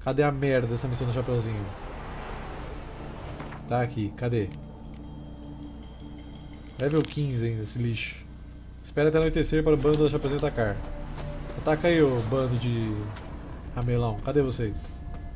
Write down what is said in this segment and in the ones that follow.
Cadê a merda dessa missão do Chapeuzinho? Tá aqui, cadê? Level 15 ainda, esse lixo. Espera até anoitecer para o bando da Chapeuzinho atacar. Ataca aí, ô bando de ramelão. Cadê vocês?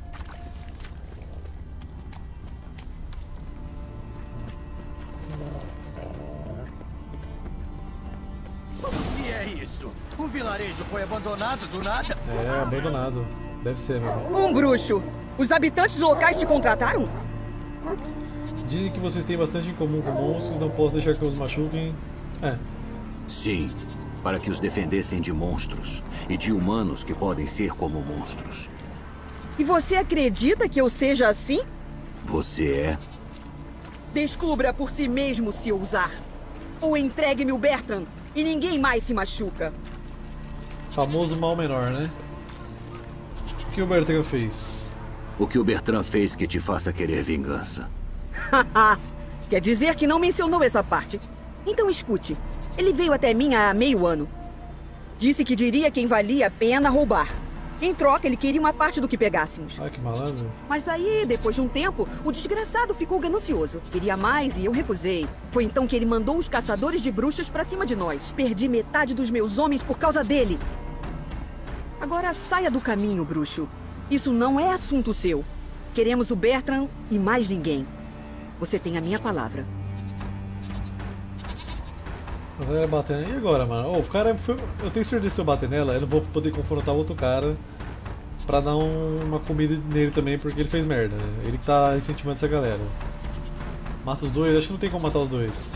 O que é isso? O vilarejo foi abandonado do nada? É, abandonado. Deve ser, mano. Um bruxo! Os habitantes locais te contrataram? Dizem que vocês têm bastante em comum com monstros, não posso deixar que os machuquem. É. Sim, para que os defendessem de monstros e de humanos que podem ser como monstros. E você acredita que eu seja assim? Você é? Descubra por si mesmo se ousar. Ou entregue-me o Bertrand e ninguém mais se machuca. Famoso mal menor, né? O que o Bertrand fez? O que o Bertrand fez que te faça querer vingança? Quer dizer que não mencionou essa parte. Então escute. Ele veio até mim há meio ano. Disse que diria quem valia a pena roubar. Em troca, ele queria uma parte do que pegássemos. Ah, que malandro. Mas daí, depois de um tempo, o desgraçado ficou ganancioso. Queria mais e eu recusei. Foi então que ele mandou os caçadores de bruxas pra cima de nós. Perdi metade dos meus homens por causa dele. Agora saia do caminho, bruxo. Isso não é assunto seu. Queremos o Bertrand e mais ninguém. Você tem a minha palavra. A galera batendo. E agora, mano? Oh, o cara foi... Eu tenho certeza que se eu bater nela, eu não vou poder confrontar outro cara pra dar uma comida nele também, porque ele fez merda. Ele que tá incentivando essa galera. Mata os dois? Acho que não tem como matar os dois.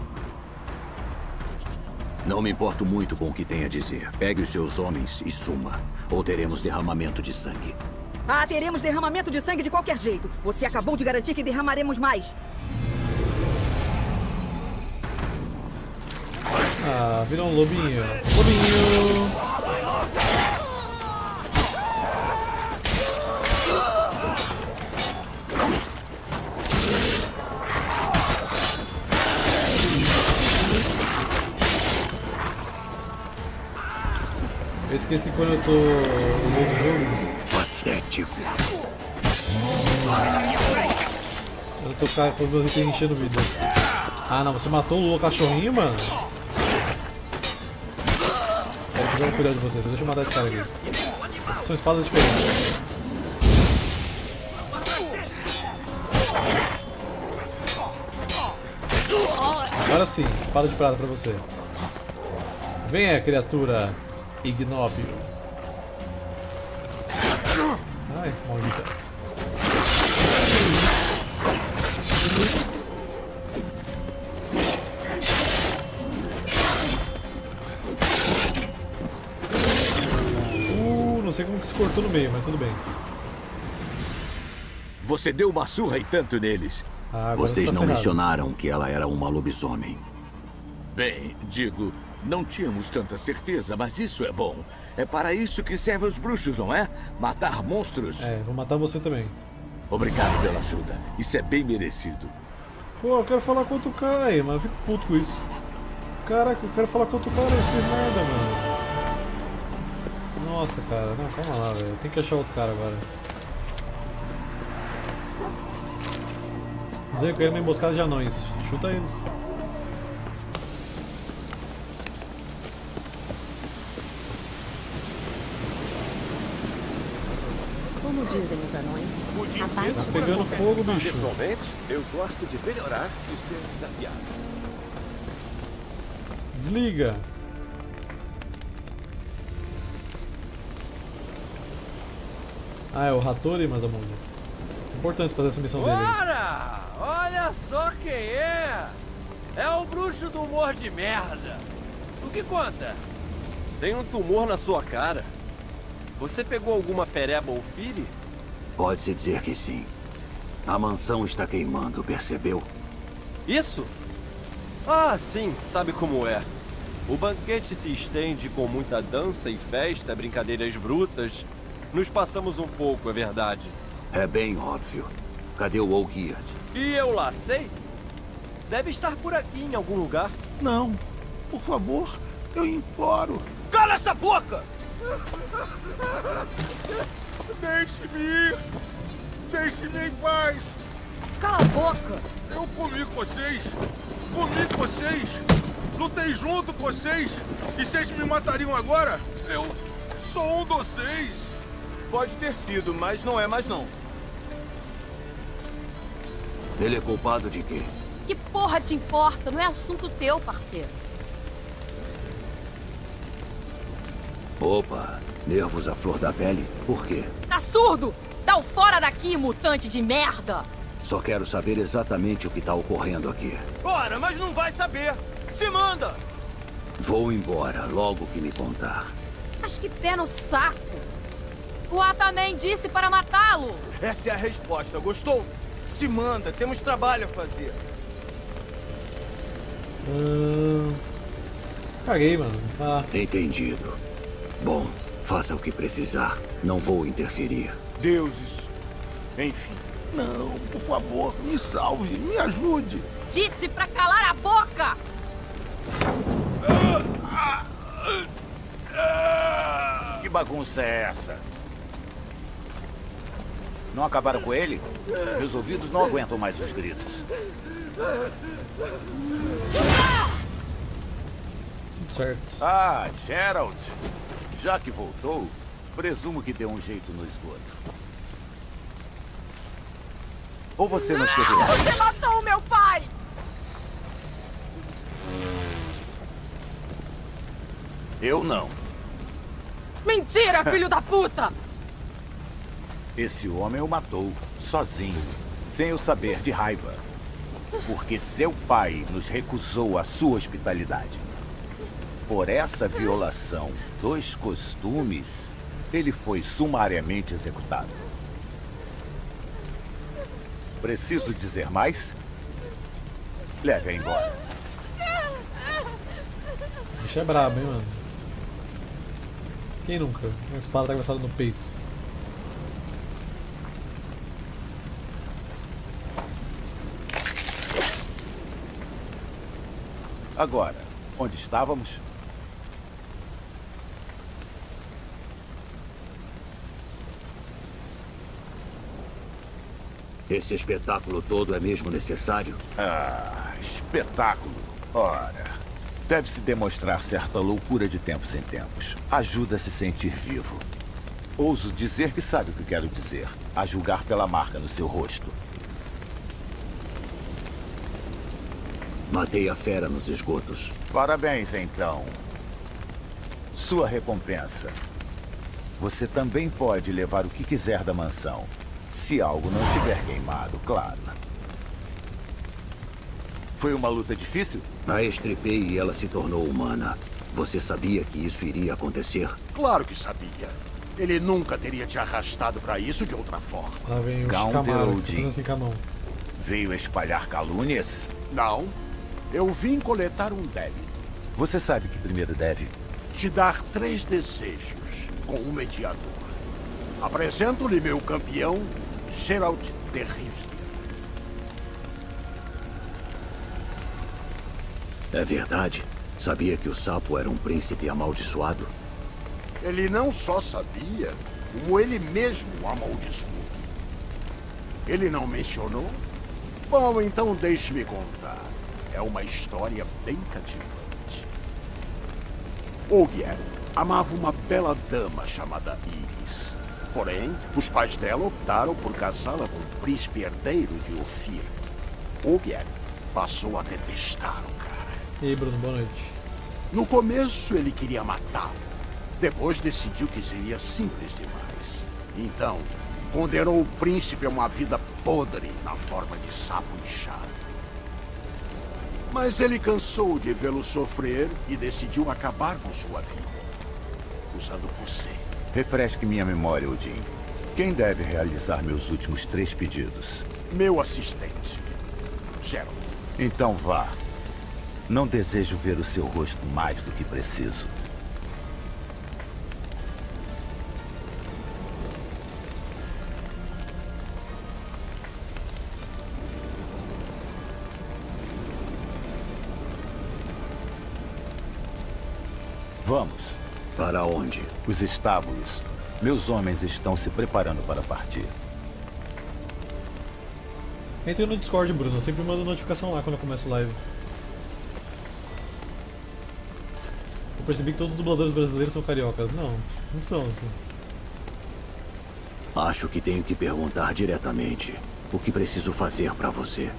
Não me importo muito com o que tem a dizer. Pegue os seus homens e suma, ou teremos derramamento de sangue. Ah, teremos derramamento de sangue de qualquer jeito. Você acabou de garantir que derramaremos mais. Ah, virou um lobinho. Lobinho! Eu esqueci quando eu tô no jogo. Patético. Eu tô com o item enchendo vida. Ah não, você matou o cachorrinho, mano? Quero que cuidar de vocês, deixa eu matar esse cara aqui. São espadas diferentes. Agora sim, espada de prata pra você. Venha, criatura ignóbil. Ai, maldita. Não sei como que se cortou no meio, mas tudo bem. Você deu uma surra e tanto neles. Ah, vocês não ferrado. mencionaram que ela era uma lobisomem. Bem, digo, não tínhamos tanta certeza, mas isso é bom. É para isso que servem os bruxos, não é? Matar monstros. É, vou matar você também. Obrigado pela ajuda. Isso é bem merecido. Pô, eu quero falar com outro cara aí, mano. Eu fico puto com isso. Caraca, eu quero falar com outro cara, não fiz nada, mano. Nossa, cara. Não, calma lá, velho. Tem que achar outro cara agora. Dizer que eu quero uma emboscada de anões. Chuta eles. Como dizem os anões, a paz Tá pegando fogo, bicho. Pessoalmente, eu gosto de melhorar e ser desafiado. Desliga. Ah, é o Hattori, mas amor. Importante fazer essa missão dele. Ora! Olha só quem é! É o bruxo do humor de merda! O que conta? Tem um tumor na sua cara. Você pegou alguma pereba ou fire? Pode-se dizer que sim. A mansão está queimando, percebeu? Isso? Ah, sim, sabe como é. O banquete se estende com muita dança e festa, brincadeiras brutas. Nos passamos um pouco, é verdade. É bem óbvio. Cadê o Olgierd? E eu lá sei? Deve estar por aqui em algum lugar. Não, por favor, eu imploro. Cala essa boca! Deixe-me ir! Deixe-me em paz! Cala a boca! Eu comi com vocês! Comi com vocês! Lutei junto com vocês! E vocês me matariam agora? Eu sou um de vocês! Pode ter sido, mas não é mais não. Ele é culpado de quê? Que porra te importa? Não é assunto teu, parceiro. Opa, nervos à flor da pele? Por quê? Tá surdo? Dá o fora daqui, mutante de merda! Só quero saber exatamente o que tá ocorrendo aqui. Ora, mas não vai saber! Se manda! Vou embora logo que me contar. Mas que pé no saco! O Ataman disse para matá-lo! Essa é a resposta, gostou? Se manda, temos trabalho a fazer. Caguei, mano. Ah. Entendido. Bom, faça o que precisar. Não vou interferir. Deuses. Enfim. Não, por favor, me salve, me ajude. Disse pra calar a boca! Que bagunça é essa? Não acabaram com ele? Meus ouvidos não aguentam mais os gritos. Certo. Ah, Gerald. Já que voltou, presumo que deu um jeito no esgoto. Ou você não esteve lá? Você matou o meu pai! Eu não. Mentira, filho da puta! Esse homem o matou, sozinho, sem eu saber, de raiva. Porque seu pai nos recusou a sua hospitalidade. Por essa violação dos costumes, ele foi sumariamente executado. Preciso dizer mais? Leve-a embora. O bicho é brabo, hein, mano. Quem nunca? Uma espada tá atravessada no peito. Agora, onde estávamos? Esse espetáculo todo é mesmo necessário? Ah, espetáculo. Ora, deve-se demonstrar certa loucura de tempos em tempos. Ajuda a se sentir vivo. Ouso dizer que sabe o que quero dizer, a julgar pela marca no seu rosto. Matei a fera nos esgotos. Parabéns, então. Sua recompensa. Você também pode levar o que quiser da mansão. Se algo não estiver queimado, claro. Foi uma luta difícil? A estripei e ela se tornou humana. Você sabia que isso iria acontecer? Claro que sabia. Ele nunca teria te arrastado para isso de outra forma. Lá vem o Shikamaru, fazendo assim com a mão. Veio espalhar calúnias? Não. Eu vim coletar um débito. Você sabe que primeiro deve? Te dar 3 desejos com um mediador. Apresento-lhe meu campeão, Gerald de Rivière. É verdade? Sabia que o sapo era um príncipe amaldiçoado? Ele não só sabia, como ele mesmo o amaldiçoou. Ele não mencionou? Bom, então deixe-me contar. É uma história bem cativante. Ogier amava uma bela dama chamada Iris. Porém, os pais dela optaram por casá-la com o príncipe herdeiro de Ophir. Ogier passou a detestar o cara. E aí, Bruno, boa noite. No começo, ele queria matá-lo. Depois decidiu que seria simples demais. Então, condenou o príncipe a uma vida podre na forma de sapo inchado. Mas ele cansou de vê-lo sofrer e decidiu acabar com sua vida. Usando você. Refresque minha memória, Odin. Quem deve realizar meus últimos 3 pedidos? Meu assistente, Gerald. Então vá. Não desejo ver o seu rosto mais do que preciso. Vamos. Para onde? Os estábulos. Meus homens estão se preparando para partir. Entre no Discord, Bruno. Eu sempre mando notificação lá quando eu começo live. Eu percebi que todos os dubladores brasileiros são cariocas. Não, não são assim. Acho que tenho que perguntar diretamente o que preciso fazer para você.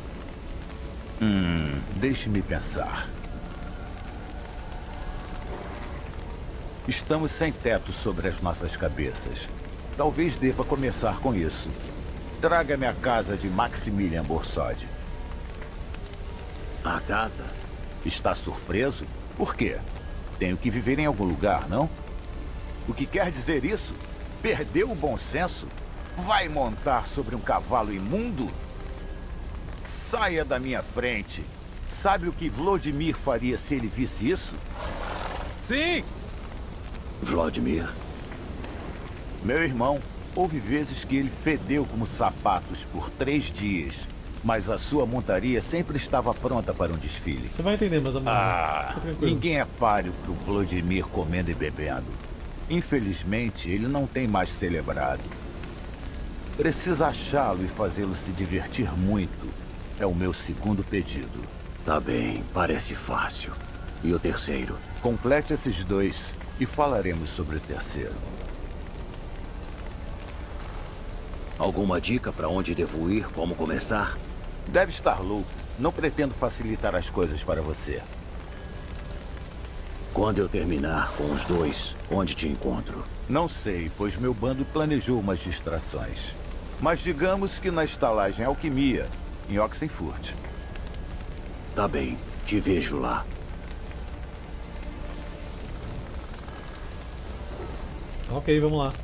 Deixe-me pensar. Estamos sem teto sobre as nossas cabeças. Talvez deva começar com isso. Traga-me a casa de Maximilian Borsod. A casa? Está surpreso? Por quê? Tenho que viver em algum lugar, não? O que quer dizer isso? Perdeu o bom senso? Vai montar sobre um cavalo imundo? Saia da minha frente. Sabe o que Vladimir faria se ele visse isso? Sim! Vladimir? Meu irmão, houve vezes que ele fedeu como sapatos por 3 dias. Mas a sua montaria sempre estava pronta para um desfile. Você vai entender, mas ninguém é páreo pro Vladimir comendo e bebendo. Infelizmente, ele não tem mais celebrado. Precisa achá-lo e fazê-lo se divertir muito. É o meu segundo pedido. Tá bem, parece fácil. E o terceiro? Complete esses 2 e falaremos sobre o terceiro. Alguma dica para onde devo ir? Como começar? Deve estar louco. Não pretendo facilitar as coisas para você. Quando eu terminar com os 2, onde te encontro? Não sei, pois meu bando planejou umas distrações. Mas digamos que na estalagem Alquimia, em Oxenfurt. Tá bem, te vejo lá. Ok, vamos lá.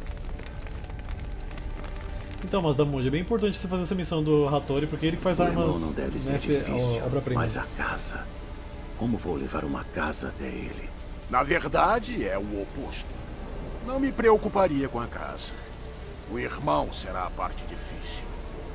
Então, mas Damundi, é bem importante você fazer essa missão do Hattori, porque ele que faz armas não deve ser difícil, mas a casa... Como vou levar uma casa até ele? Na verdade, é o oposto. Não me preocuparia com a casa. O irmão será a parte difícil.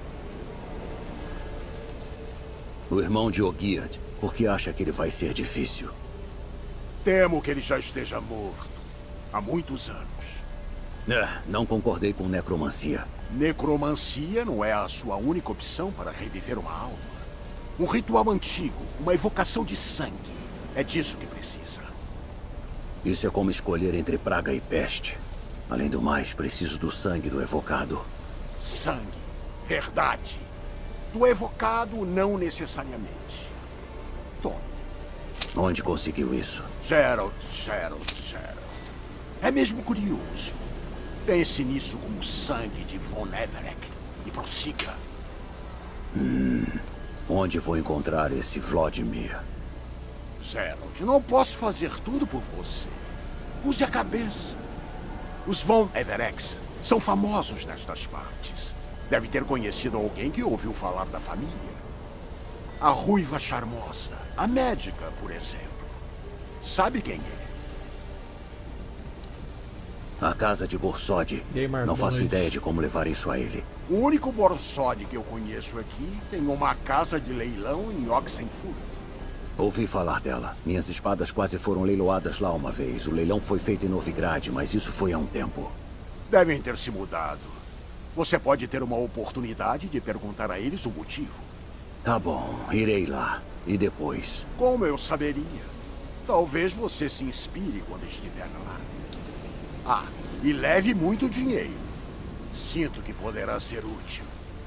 O irmão de Ogiad, por que acha que ele vai ser difícil? Temo que ele já esteja morto. Há muitos anos. Não concordei com necromancia. Necromancia não é a sua única opção para reviver uma alma. Um ritual antigo, uma evocação de sangue. É disso que precisa. Isso é como escolher entre praga e peste. Além do mais, preciso do sangue do evocado. Sangue. Verdade. Do evocado, não necessariamente. Tome. Onde conseguiu isso? Geralt. É mesmo curioso. Pense nisso como sangue de Von Everec e prossiga. Onde vou encontrar esse Vladimir? Geralt, não posso fazer tudo por você. Use a cabeça. Os Von Everecs são famosos nestas partes. Deve ter conhecido alguém que ouviu falar da família. A ruiva charmosa, a médica, por exemplo. Sabe quem é? A casa de Borsod. Não faço ideia de como levar isso a ele. O único Borsod que eu conheço aqui tem uma casa de leilão em Oxenfurt. Ouvi falar dela. Minhas espadas quase foram leiloadas lá uma vez. O leilão foi feito em Novigrad, mas isso foi há um tempo. Devem ter se mudado. Você pode ter uma oportunidade de perguntar a eles o motivo. Tá bom, irei lá. E depois? Como eu saberia? Talvez você se inspire quando estiver lá. Ah, e leve muito dinheiro. Sinto que poderá ser útil.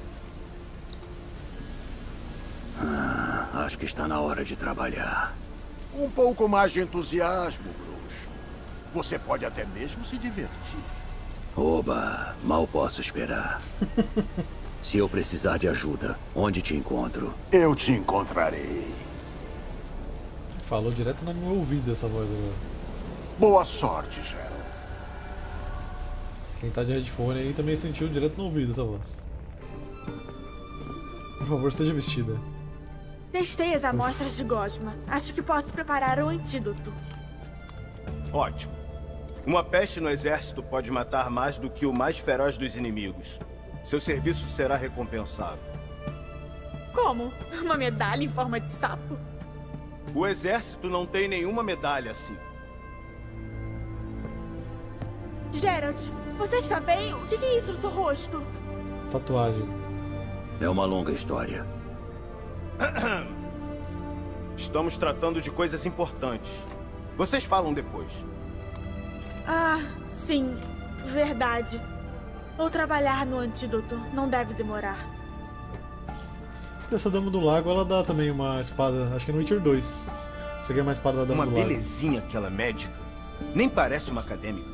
Acho que está na hora de trabalhar. Um pouco mais de entusiasmo, bruxo. Você pode até mesmo se divertir. Oba, mal posso esperar. Se eu precisar de ajuda, onde te encontro? Eu te encontrarei. Falou direto no meu ouvido essa voz agora. Boa sorte, Geralt. Quem tá de headphone aí também sentiu direto no ouvido essa voz. Por favor, esteja vestida. Testei as amostras de Gosma. Acho que posso preparar o antídoto. Ótimo. Uma peste no exército pode matar mais do que o mais feroz dos inimigos. Seu serviço será recompensado. Como? Uma medalha em forma de sapo? O exército não tem nenhuma medalha assim. Geralt, Você está bem? O que é isso no seu rosto? Tatuagem. É uma longa história. Estamos tratando de coisas importantes. Vocês falam depois. Ah, sim. Verdade. Vou trabalhar no antídoto. Não deve demorar. Essa Dama do Lago, ela dá também uma espada. Acho que é no Witcher 2. Você ganha uma espada da Dama do Lago. Uma belezinha aquela médica. Nem parece uma acadêmica.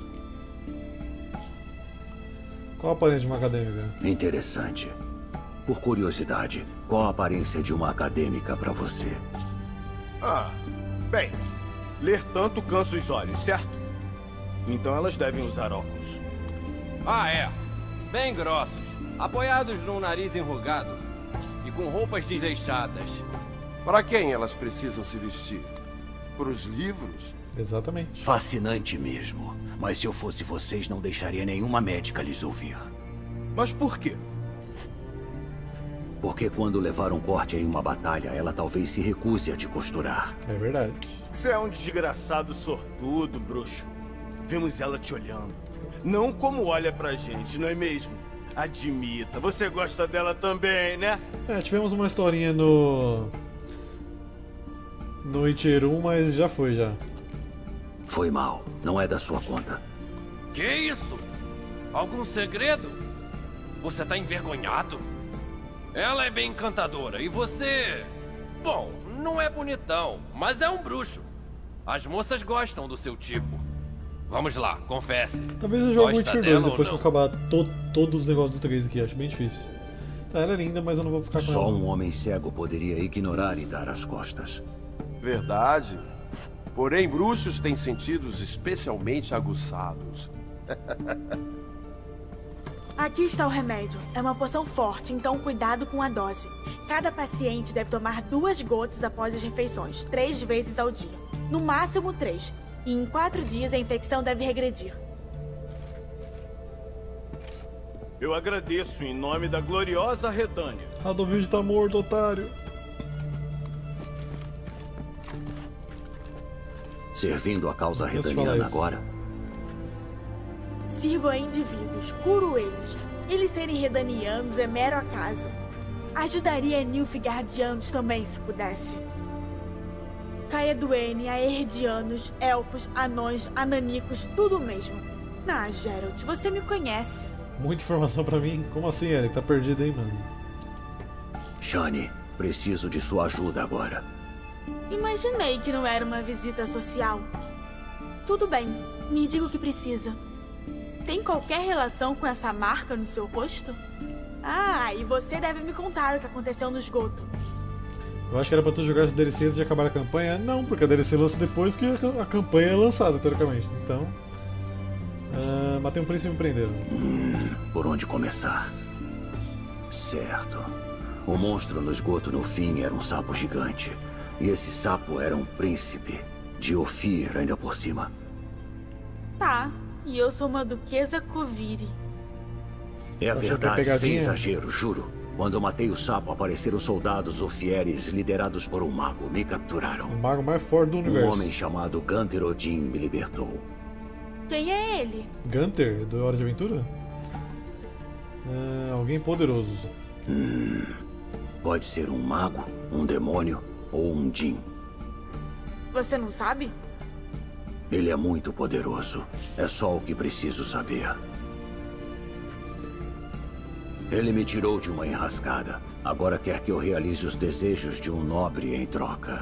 Qual a aparência de uma acadêmica? Interessante. Por curiosidade, qual a aparência de uma acadêmica pra você? Ah, bem, ler tanto cansa os olhos, certo? Então elas devem usar óculos. Ah, é. Bem grossos, apoiados num nariz enrugado e com roupas desleixadas. Para quem elas precisam se vestir? Para os livros? Exatamente. Fascinante mesmo. Mas se eu fosse vocês, não deixaria nenhuma médica lhes ouvir. Mas por quê? Porque quando levar um corte em uma batalha, ela talvez se recuse a te costurar. É verdade. Você é um desgraçado sortudo, bruxo. Vemos ela te olhando. Não como olha pra gente, não é mesmo? Admita, você gosta dela também, né? É, tivemos uma historinha no Witcher 1, mas já foi, já. Foi mal. Não é da sua conta. Que isso? Algum segredo? Você tá envergonhado? Ela é bem encantadora e você... Bom, não é bonitão, mas é um bruxo. As moças gostam do seu tipo. Vamos lá, confesse. Talvez eu jogue o Witcher 2 depois que eu acabar todos os negócios do 3 aqui. Acho bem difícil. Tá, ela é linda, mas eu não vou ficar com ela. Só um homem cego poderia ignorar e dar as costas. Verdade. Porém, bruxos têm sentidos especialmente aguçados. Aqui está o remédio. É uma poção forte, então cuidado com a dose. Cada paciente deve tomar 2 gotas após as refeições, 3 vezes ao dia. No máximo 3. E em 4 dias a infecção deve regredir. Eu agradeço em nome da gloriosa Redânia. Radovid tá morto, otário. Servindo a causa redaniana agora? Sirvo a indivíduos, curo eles. Eles serem redanianos é mero acaso. Ajudaria Nilfgaardianos também, se pudesse. Caeduene, Aerdianos, elfos, anões, ananicos, tudo mesmo. Ah, Geralt, você me conhece. Muita informação pra mim. Como assim, Eric? Tá perdido aí, mano. Shani, preciso de sua ajuda agora. Imaginei que não era uma visita social. Tudo bem, me diga o que precisa. Tem qualquer relação com essa marca no seu rosto? Ah, e você deve me contar o que aconteceu no esgoto. Eu acho que era pra tu jogar esse DLC antes de acabar a campanha. Não, porque a DLC lança depois que a campanha é lançada, teoricamente. Então... matei um príncipe e me prenderam. Por onde começar? Certo. O monstro no esgoto no fim era um sapo gigante. E esse sapo era um príncipe. De Ophir, ainda por cima. Tá, e eu sou uma duquesa Koviri. É a verdade, sem exagero, juro. Quando eu matei o sapo, apareceram soldados Ophieres liderados por um mago. Me capturaram. O mago mais forte do universo. Um homem chamado Gunter Odin me libertou. Quem é ele? Gunter, do Hora de Aventura? Alguém poderoso. Pode ser um mago, um demônio ou um Jin. Você não sabe? Ele é muito poderoso. É só o que preciso saber. Ele me tirou de uma enrascada. Agora quer que eu realize os desejos de um nobre em troca.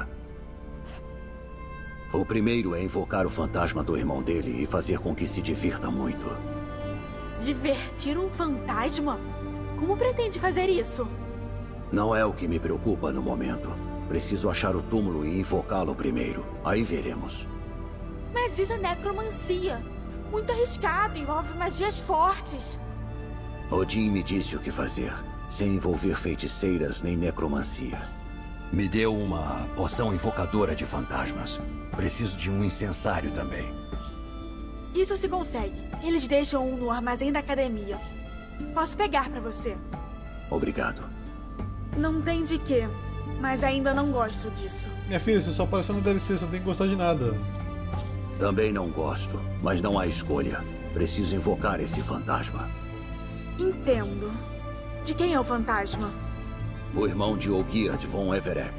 O primeiro é invocar o fantasma do irmão dele e fazer com que se divirta muito. Divertir um fantasma? Como pretende fazer isso? Não é o que me preocupa no momento. Preciso achar o túmulo e invocá-lo primeiro. Aí veremos. Mas isso é necromancia. Muito arriscado, envolve magias fortes. Odin me disse o que fazer, sem envolver feiticeiras nem necromancia. Me deu uma poção invocadora de fantasmas. Preciso de um incensário também. Isso se consegue. Eles deixam um no armazém da academia. Posso pegar pra você. Obrigado. Não tem de quê, mas ainda não gosto disso. Minha filha, você só apareceu no DLC, você não tem que gostar de nada. Também não gosto, mas não há escolha. Preciso invocar esse fantasma. Entendo. De quem é o fantasma? O irmão de Olgierd von Everec.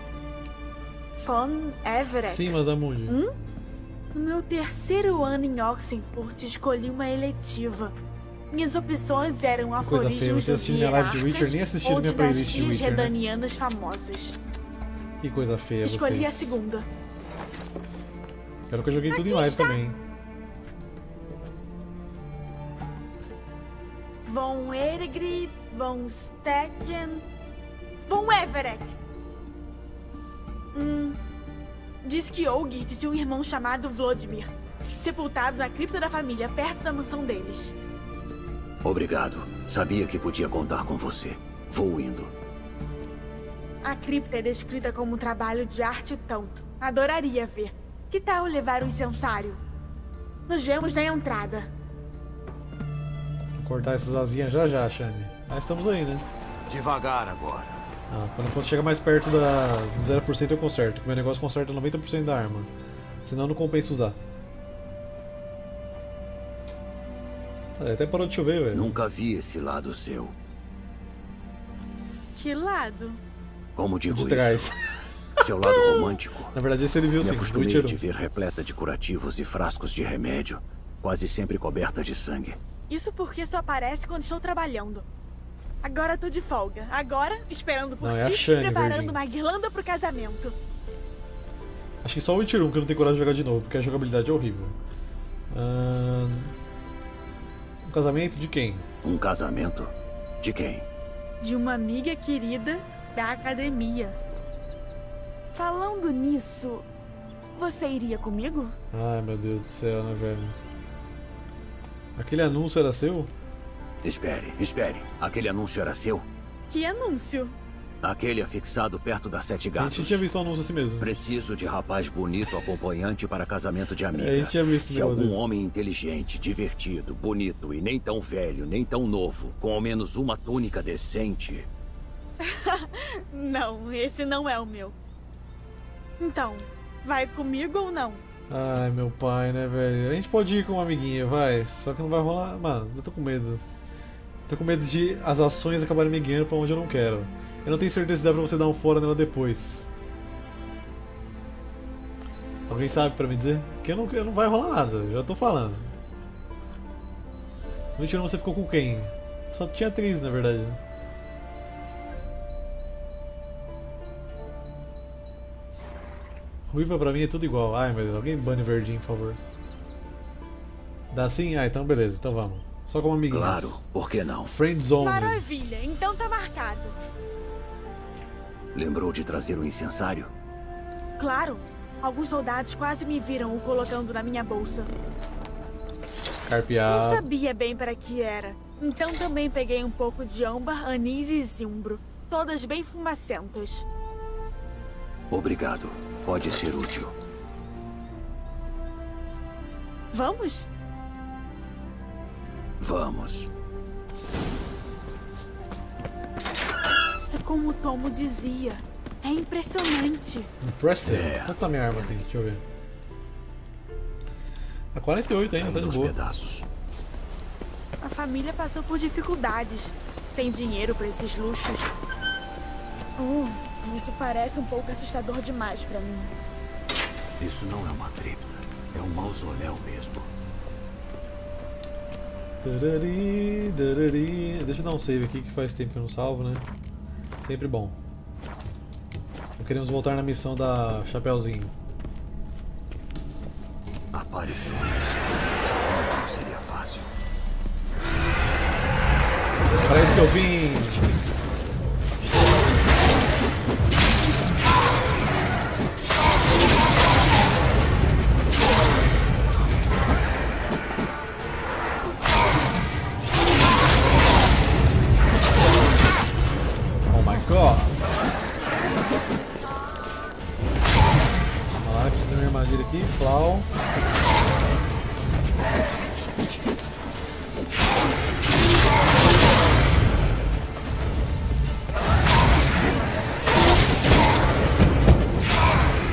Von Everec? Sim, Madame Moody. No meu terceiro ano em Oxenfurt, escolhi uma eletiva. Minhas opções eram Coisa feia, aforismos você dos assistindo minha live de Witcher, nem assistindo ou minha playlist de dinastias Witcher, né? redanianas famosas. Que coisa feia Escolhi vocês. a segunda. Quero que eu joguei tudo em live também. Von Eregrid, Von Stecken, Von Everec. Diz que Olgierd tinha um irmão chamado Vladimir, sepultado na cripta da família, perto da mansão deles. Obrigado. Sabia que podia contar com você. Vou indo. A cripta é descrita como um trabalho de arte tanto. Adoraria ver. Que tal levar o incensário? Nos vemos na entrada. Vou cortar essas asinhas já, Shani. Mas estamos aí, né? Devagar agora. Quando for chegar mais perto do 0% eu conserto. Que meu negócio conserta 90% da arma. Senão não compensa usar. Até parou de chover, velho. Nunca vi esse lado seu. Que lado? Como digo De trás. isso? Seu lado romântico. Na verdade, esse ele viu sim. Me acostumei a te ver repleta de curativos e frascos de remédio, quase sempre coberta de sangue. Isso porque só aparece quando estou trabalhando. Agora tô de folga. Agora, esperando por Não, é a ti, Shani, preparando verdinho. uma guirlanda pro casamento. Acho que só o Witcher 1 que eu não tenho coragem de jogar de novo, porque a jogabilidade é horrível. Um casamento de quem? Um casamento? De quem? De uma amiga querida da academia. Falando nisso, você iria comigo? Ai, meu Deus do céu, né, velho? Aquele anúncio era seu? Espere. Aquele anúncio era seu? Que anúncio? Aquele afixado perto das 7 A gatos. gente tinha visto um anúncio assim mesmo. Preciso de rapaz bonito acompanhante para casamento de amiga. A gente tinha visto Se um negócio algum desse. homem inteligente, divertido, bonito e nem tão velho, nem tão novo, com ao menos uma túnica decente... Não, esse não é o meu. Então, vai comigo ou não? Ai, meu pai, né, velho? A gente pode ir com uma amiguinha, vai. Só que não vai rolar. Mano, eu tô com medo. Tô com medo de as ações acabarem me guiando pra onde eu não quero. Eu não tenho certeza se dá pra você dar um fora nela depois. Alguém sabe pra me dizer? Que eu não vai rolar nada, já tô falando. No último você ficou com quem? Só tinha 3, na verdade. Né? Ruiva pra mim é tudo igual. Ai, meu Deus, alguém bane verdinho, por favor. Dá sim? Ah, então beleza, então vamos. Só como amiguinhos. Claro, por que não? Friendzone. Maravilha, então tá marcado. Lembrou de trazer o incensário? Claro, alguns soldados quase me viram o colocando na minha bolsa. Carpeado. Não sabia bem para que era. Então também peguei um pouco de âmbar, anis e zimbro. Todas bem fumacentas. Obrigado. Pode ser útil. Vamos? Vamos. É como o Tomo dizia. É impressionante. Impressive. Quanto tá minha arma aqui? Deixa eu ver. A 48 ainda, tá de boa. Pedaços. A família passou por dificuldades. Sem dinheiro para esses luxos. Isso parece um pouco assustador demais pra mim. Isso não é uma cripta. É um mausoléu mesmo. Darari, darari. Deixa eu dar um save aqui que faz tempo que eu não salvo, né? Sempre bom. Queremos voltar na missão da Chapeuzinho. Aparições. Essa não seria fácil. Para isso que eu vim. Oh my god. Vamos lá, preciso de uma armadilha aqui. Flau.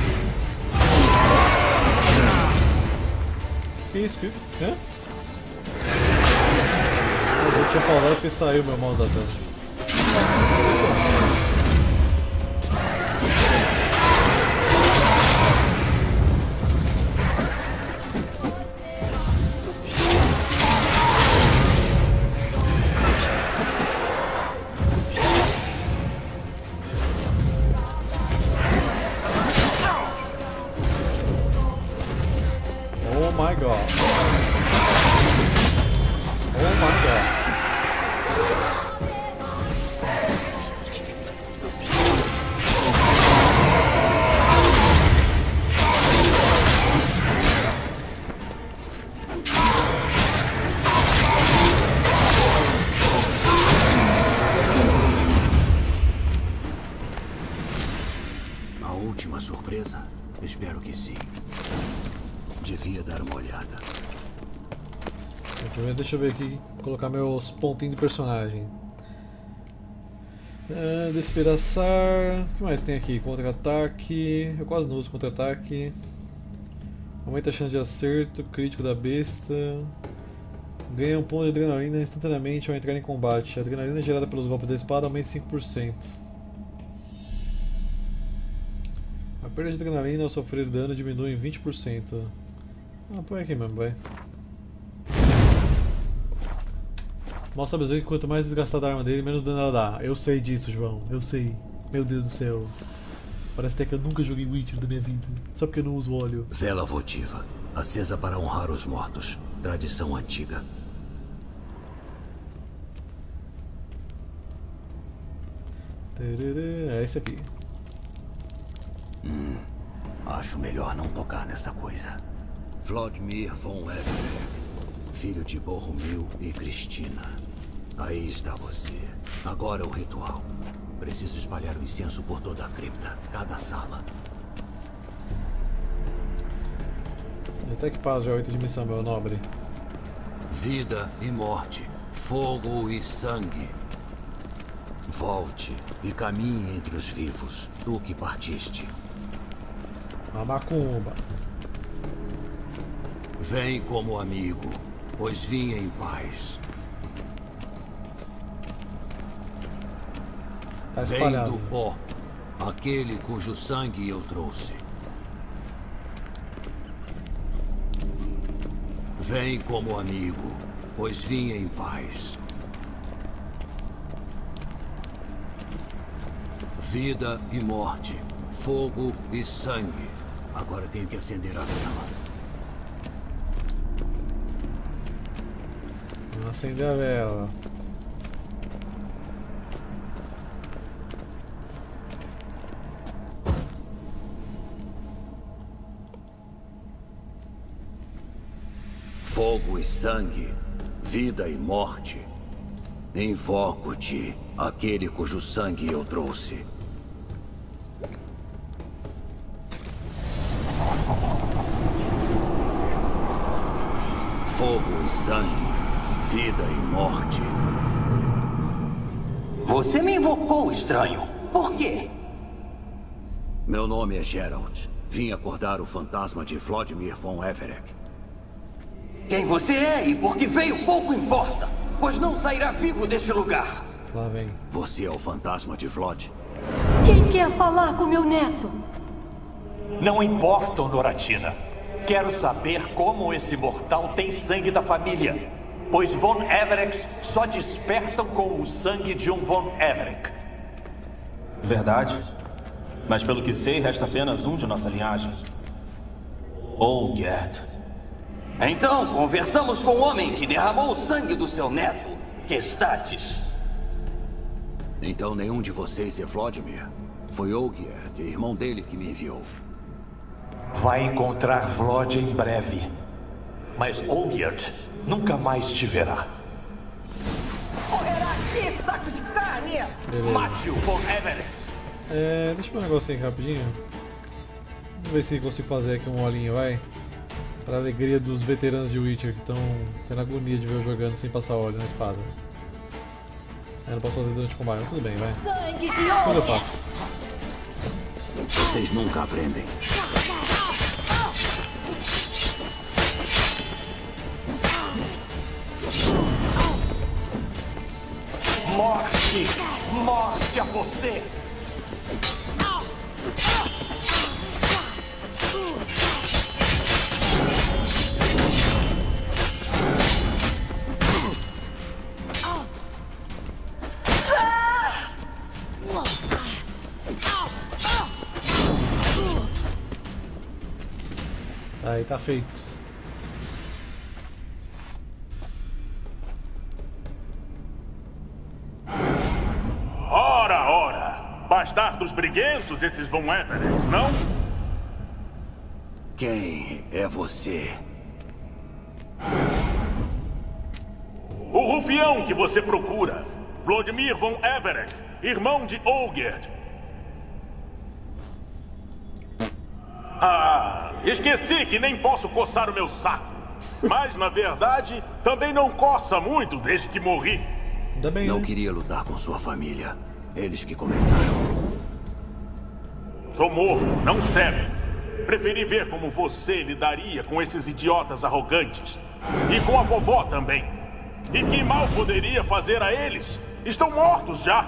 Que isso, filho? Hã? agora porque saiu meu mouse da tela. Oh my god. Oh my god. A última surpresa? Espero que sim. Devia dar uma olhada. Primeiro deixa eu ver aqui, colocar meus pontinhos de personagem. Despedaçar. O que mais tem aqui? Contra-ataque. Eu quase não uso contra-ataque. Aumenta a chance de acerto, crítico da besta. Ganha um ponto de adrenalina instantaneamente ao entrar em combate. A adrenalina gerada pelos golpes da espada aumenta 5%. A perda de adrenalina ao sofrer dano diminui em 20%. Põe aqui mesmo, vai. Mal sabe dizer que quanto mais desgastada a arma dele, menos dano ela dá. Eu sei disso, João. Eu sei. Meu Deus do céu. Parece até que eu nunca joguei Witcher da minha vida. Só porque eu não uso óleo. Vela votiva. Acesa para honrar os mortos. Tradição antiga. É esse aqui. Acho melhor não tocar nessa coisa. Vladimir von Everec, filho de Borromil e Cristina. Aí está você. Agora o ritual. Preciso espalhar o incenso por toda a cripta, cada sala. Até que passa já 8 de missão, meu nobre. Vida e morte, fogo e sangue. Volte e caminhe entre os vivos, tu que partiste. A macumba. Vem como amigo, pois vim em paz. Tá Vem espalhado. do pó, aquele cujo sangue eu trouxe. Vem como amigo, pois vim em paz. Vida e morte, fogo e sangue. Agora tenho que acender a vela. Vamos acender a vela. Fogo e sangue, vida e morte. Invoco-te, aquele cujo sangue eu trouxe. Fogo e sangue, vida e morte. Você me invocou, estranho. Por quê? Meu nome é Geralt. Vim acordar o fantasma de Vladimir von Everec. Quem você é e por que veio pouco importa, pois não sairá vivo deste lugar. Lá vem. Você é o fantasma de Vlad? Quem quer falar com meu neto? Não importa, Honoratina. Quero saber como esse mortal tem sangue da família, pois Von Everecks só despertam com o sangue de um Von Everec. Verdade. Mas pelo que sei, resta apenas um de nossa linhagem. Olgierd. Então, conversamos com o homem que derramou o sangue do seu neto, Kestatis. Então nenhum de vocês é Vladimir. Foi Olgierd, irmão dele, que me enviou. Vai encontrar Vlad em breve. Mas Olgierd nunca mais te verá. Correrá aqui, saco de carne! Mate-o, Von Everett! Deixa eu ver um negocinho aqui rapidinho. Vamos ver se consigo fazer aqui um olhinho, vai. Pra alegria dos veteranos de Witcher que estão tendo agonia de ver eu jogando sem passar óleo na espada. Eu não posso fazer durante o combate, mas tudo bem, vai. Sangue de Quando eu faço? Vocês nunca aprendem. Morte! Morte a você! Aí tá feito. Ora, ora! Bastardos briguentos esses Von Everett, não? Quem é você? O rufião que você procura. Vladimir Von Everett, irmão de Olgierd. Ah, esqueci que nem posso coçar o meu saco. Mas, na verdade, também não coça muito desde que morri. Não queria lutar com sua família. Eles que começaram. Sou morto, não cego. Preferi ver como você lidaria com esses idiotas arrogantes. E com a vovó também. E que mal poderia fazer a eles? Estão mortos já.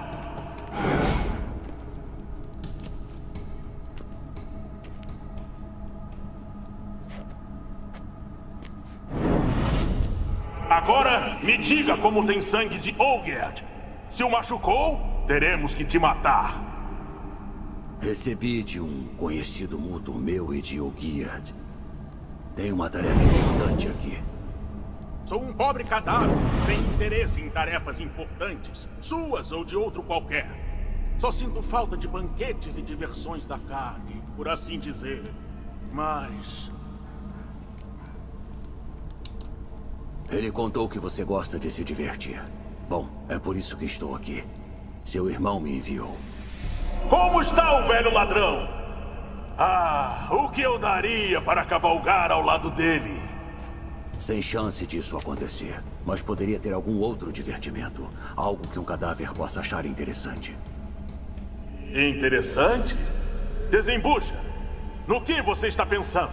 Agora, me diga como tem sangue de Olgierd. Se o machucou, teremos que te matar. Recebi de um conhecido mútuo meu e de Olgierd. Tem uma tarefa importante aqui. Sou um pobre cadáver, sem interesse em tarefas importantes, suas ou de outro qualquer. Só sinto falta de banquetes e diversões da carne, por assim dizer. Mas... Ele contou que você gosta de se divertir. Bom, é por isso que estou aqui. Seu irmão me enviou. Como está o velho ladrão? Ah, o que eu daria para cavalgar ao lado dele? Sem chance disso acontecer. Mas poderia ter algum outro divertimento. Algo que um cadáver possa achar interessante. Interessante? Desembucha. No que você está pensando?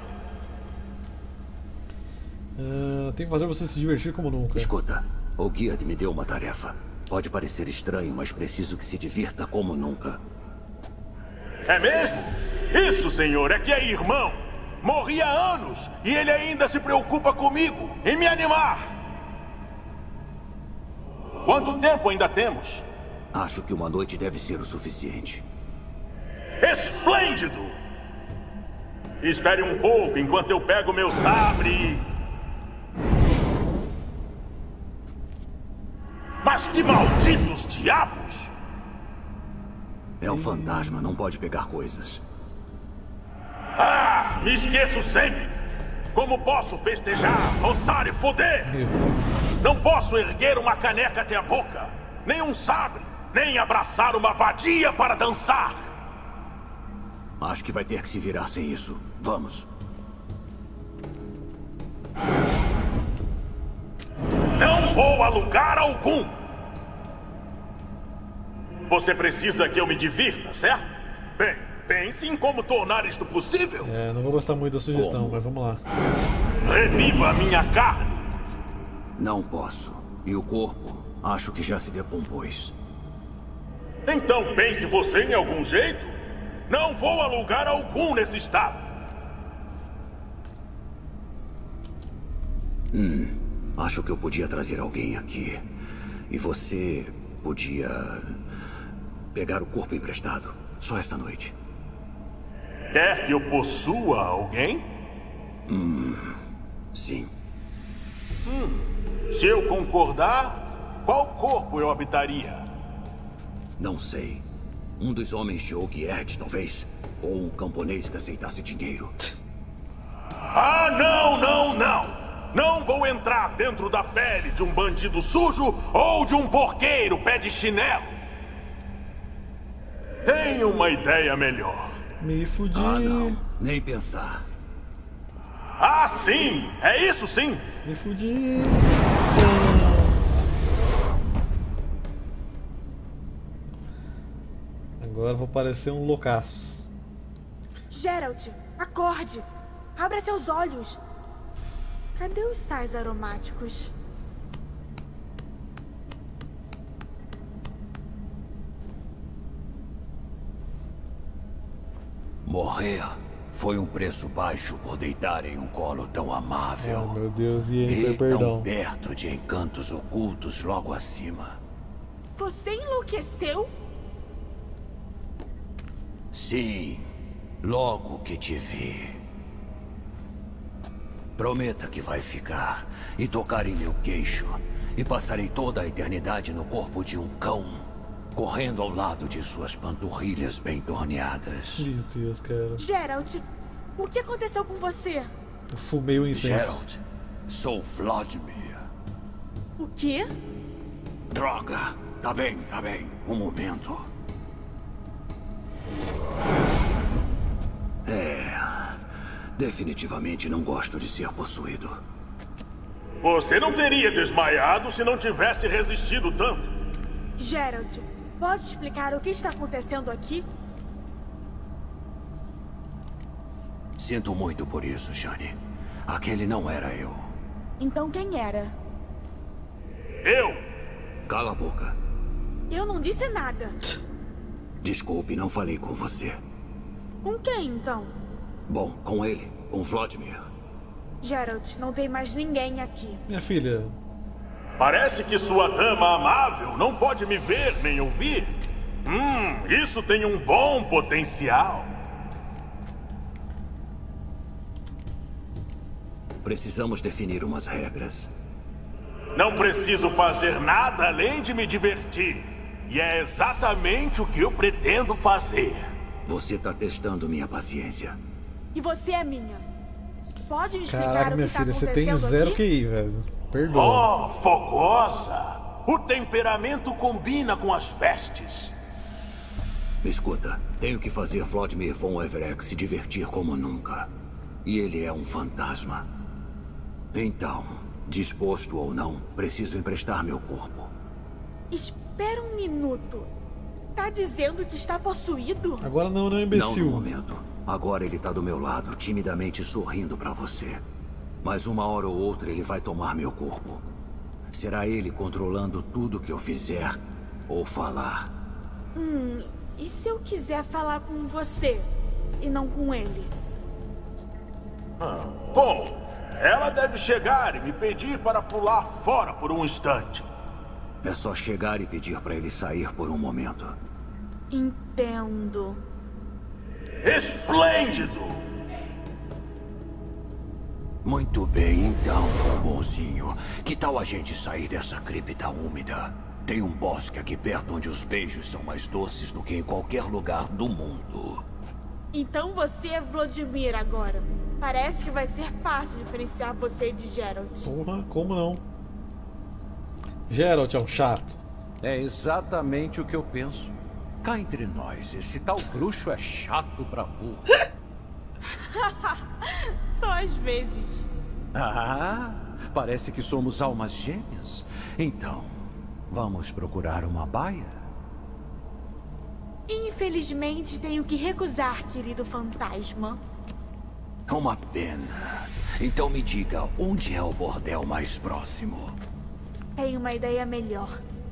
Tem que fazer você se divertir como nunca. Escuta, o Olgierd me deu uma tarefa. Pode parecer estranho, mas preciso que se divirta como nunca. É mesmo? Isso, senhor, é que é irmão. Morri há anos e ele ainda se preocupa comigo, em me animar. Quanto tempo ainda temos? Acho que uma noite deve ser o suficiente. Esplêndido! Espere um pouco enquanto eu pego meu sabre e... Mas que malditos diabos! É um fantasma, não pode pegar coisas. Ah, me esqueço sempre! Como posso festejar, roçar e foder? Não posso erguer uma caneca até a boca, nem um sabre, nem abraçar uma vadia para dançar! Acho que vai ter que se virar sem isso. Vamos. Não vou a lugar algum! Você precisa que eu me divirta, certo? Bem, pense em como tornar isto possível. Não vou gostar muito da sugestão, mas vamos lá. Reviva a minha carne! Não posso. E o corpo, acho que já se decompôs. Então pense você em algum jeito. Não vou a lugar algum nesse estado. Acho que eu podia trazer alguém aqui. E você podia pegar o corpo emprestado. Só esta noite. Quer que eu possua alguém? Sim. Se eu concordar, qual corpo eu habitaria? Não sei. Um dos homens de Olgierd, talvez? Ou um camponês que aceitasse dinheiro? Ah, não, não, não! Não vou entrar dentro da pele de um bandido sujo ou de um porqueiro pé de chinelo. Tenho uma ideia melhor. Me fudi. Ah, não. Nem pensar. Ah, sim! É isso, sim! Me fudi. Agora vou parecer um loucaço. Geralt, acorde! Abra seus olhos! Cadê os sais aromáticos? Morrer foi um preço baixo por deitar em um colo tão amável. Oh, meu Deus, e ele foi tão perdão. perto de encantos ocultos logo acima. Você enlouqueceu? Sim, logo que te vi. Prometa que vai ficar e tocar em meu queixo. E passarei toda a eternidade no corpo de um cão, correndo ao lado de suas panturrilhas bem torneadas. Meu Deus, cara. Geralt, o que aconteceu com você? Eu fumei o incenso. Geralt, sou Vladimir. O quê? Droga. Tá bem. Um momento. Definitivamente não gosto de ser possuído. Você não teria desmaiado se não tivesse resistido tanto. Geralt, pode explicar o que está acontecendo aqui? Sinto muito por isso, Shani. Aquele não era eu. Então quem era? Eu! Cala a boca. Eu não disse nada. Desculpe, não falei com você. Com quem, então? Bom, com ele, com Vladimir. Geralt, não tem mais ninguém aqui. Minha filha. Parece que sua dama amável não pode me ver nem ouvir. Isso tem um bom potencial. Precisamos definir umas regras. Não preciso fazer nada além de me divertir. E é exatamente o que eu pretendo fazer. Você tá testando minha paciência. E você é minha. Pode me explicar Caraca, o que minha tá filha, você acontecendo tem zero aqui? QI, velho. Perdoa. Oh, fogosa! O temperamento combina com as vestes. Me escuta, tenho que fazer Vladimir von Everec se divertir como nunca. E ele é um fantasma. Então, disposto ou não, preciso emprestar meu corpo. Espera um minuto. Tá dizendo que está possuído? Agora não, imbecil. Não no momento. Agora ele tá do meu lado, timidamente sorrindo pra você. Mas uma hora ou outra ele vai tomar meu corpo. Será ele controlando tudo que eu fizer ou falar. E se eu quiser falar com você e não com ele? Bom, ela deve chegar e me pedir para pular fora por um instante. É só chegar e pedir pra ele sair por um momento. Entendo. Esplêndido! Muito bem, então, bonzinho. Que tal a gente sair dessa cripta úmida? Tem um bosque aqui perto onde os beijos são mais doces do que em qualquer lugar do mundo. Então você é Vladimir agora. Parece que vai ser fácil diferenciar você de Geralt. Porra, como não? Geralt é um chato. É exatamente o que eu penso. Cá entre nós, esse tal bruxo é chato pra burro. Só às vezes. Parece que somos almas gêmeas. Então, vamos procurar uma baia? Infelizmente, tenho que recusar, querido fantasma. Uma pena. Então me diga, onde é o bordel mais próximo? Tenho uma ideia melhor.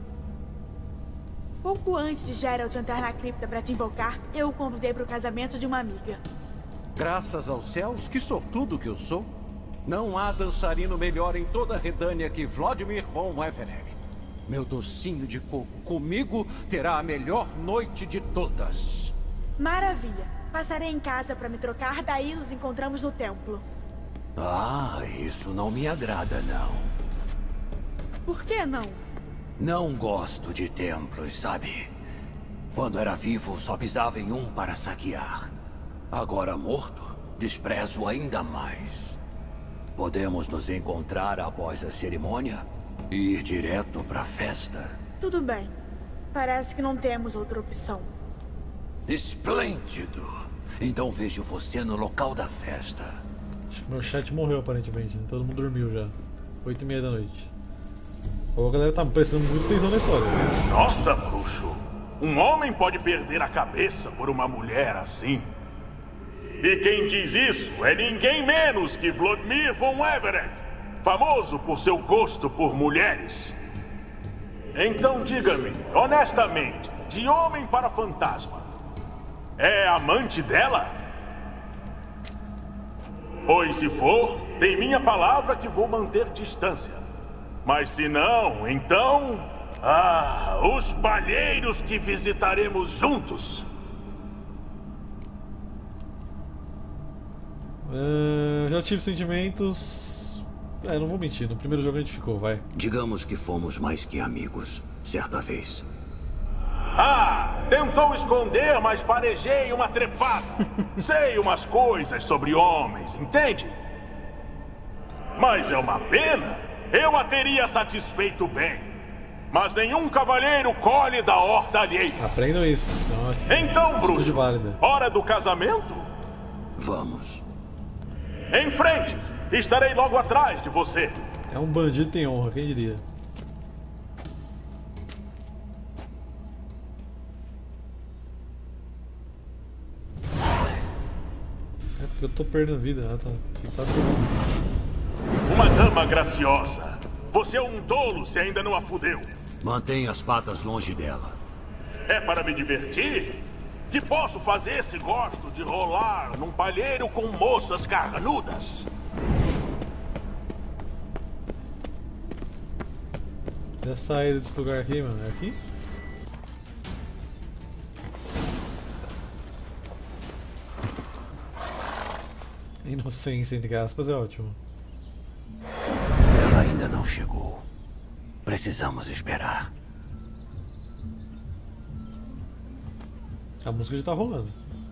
Pouco antes de Geralt entrar na cripta para te invocar, eu o convidei para o casamento de uma amiga. Graças aos céus, que sortudo que eu sou. Não há dançarino melhor em toda a Redânia que Vladimir von Everec. Meu docinho de coco comigo terá a melhor noite de todas. Maravilha. Passarei em casa para me trocar, daí nos encontramos no templo. Isso não me agrada, não. Por que não? Não gosto de templos, sabe? Quando era vivo, só pisava em um para saquear. Agora morto, desprezo ainda mais. Podemos nos encontrar após a cerimônia e ir direto para a festa. Tudo bem. Parece que não temos outra opção. Esplêndido! Então vejo você no local da festa. Acho que meu chat morreu aparentemente, né? Todo mundo dormiu já. 8h30 da noite. Ou a galera tá prestando muita atenção na história. Nossa, bruxo! Um homem pode perder a cabeça por uma mulher assim? E quem diz isso é ninguém menos que Vladimir von Everec, famoso por seu gosto por mulheres. Então diga-me, honestamente, de homem para fantasma, é amante dela? Pois se for, tem minha palavra que vou manter distância. Mas se não, então... os palheiros que visitaremos juntos. Já tive sentimentos... não vou mentir, no primeiro jogo a gente ficou, vai. Digamos que fomos mais que amigos, certa vez. Tentou esconder, mas farejei uma trepada. Sei umas coisas sobre homens, entende? Mas é uma pena. Eu a teria satisfeito bem. Mas nenhum cavalheiro colhe da horta alheia. Aprendam isso. Então, bruxo, hora do casamento? Vamos. Em frente. Estarei logo atrás de você. É um bandido tem honra, quem diria? É porque eu tô perdendo vida. Tá uma dama graciosa. Você é um tolo se ainda não a fudeu. Mantenha as patas longe dela. É para me divertir? Que posso fazer se gosto de rolar num palheiro com moças carnudas? Já saí desse lugar aqui, mano. É aqui? Inocência, entre aspas, é ótimo. Ela ainda não chegou. Precisamos esperar. A música já tá rolando.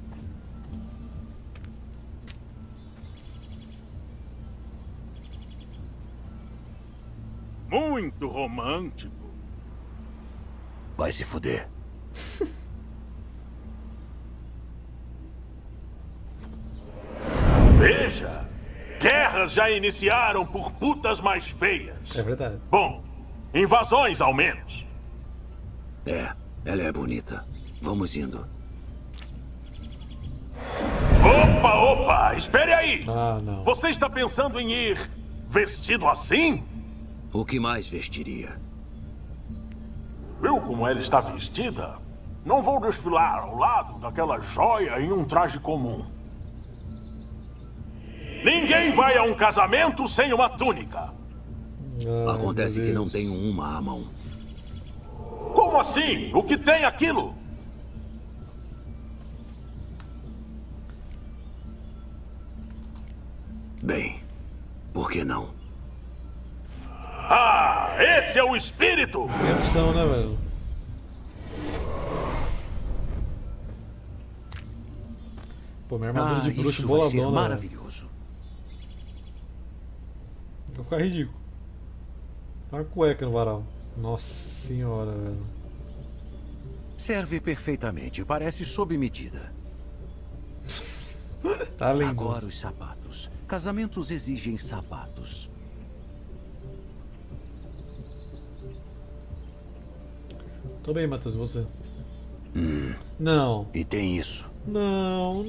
Muito romântico. Vai se fuder. Veja! Guerras já iniciaram por putas mais feias. É verdade. Bom, invasões ao menos. Ela é bonita. Vamos indo. Opa! Espere aí! Não. Você está pensando em ir vestido assim? O que mais vestiria? Viu como ela está vestida? Não vou desfilar ao lado daquela joia em um traje comum. Ninguém vai a um casamento sem uma túnica. Acontece que não tenho uma à mão. Como assim? O que tem aquilo? Bem, por que não? Esse é o espírito! Tem opção, né, velho? Pô, minha armadura de bruxo boladona. Maravilhoso. Vai ficar ridículo. Uma cueca no varal. Nossa senhora, velho. Serve perfeitamente. Parece sob medida. Tá lindo. Agora os sapatos. Casamentos exigem sapatos. Tô bem, Matheus, você? Não. E tem isso. Não.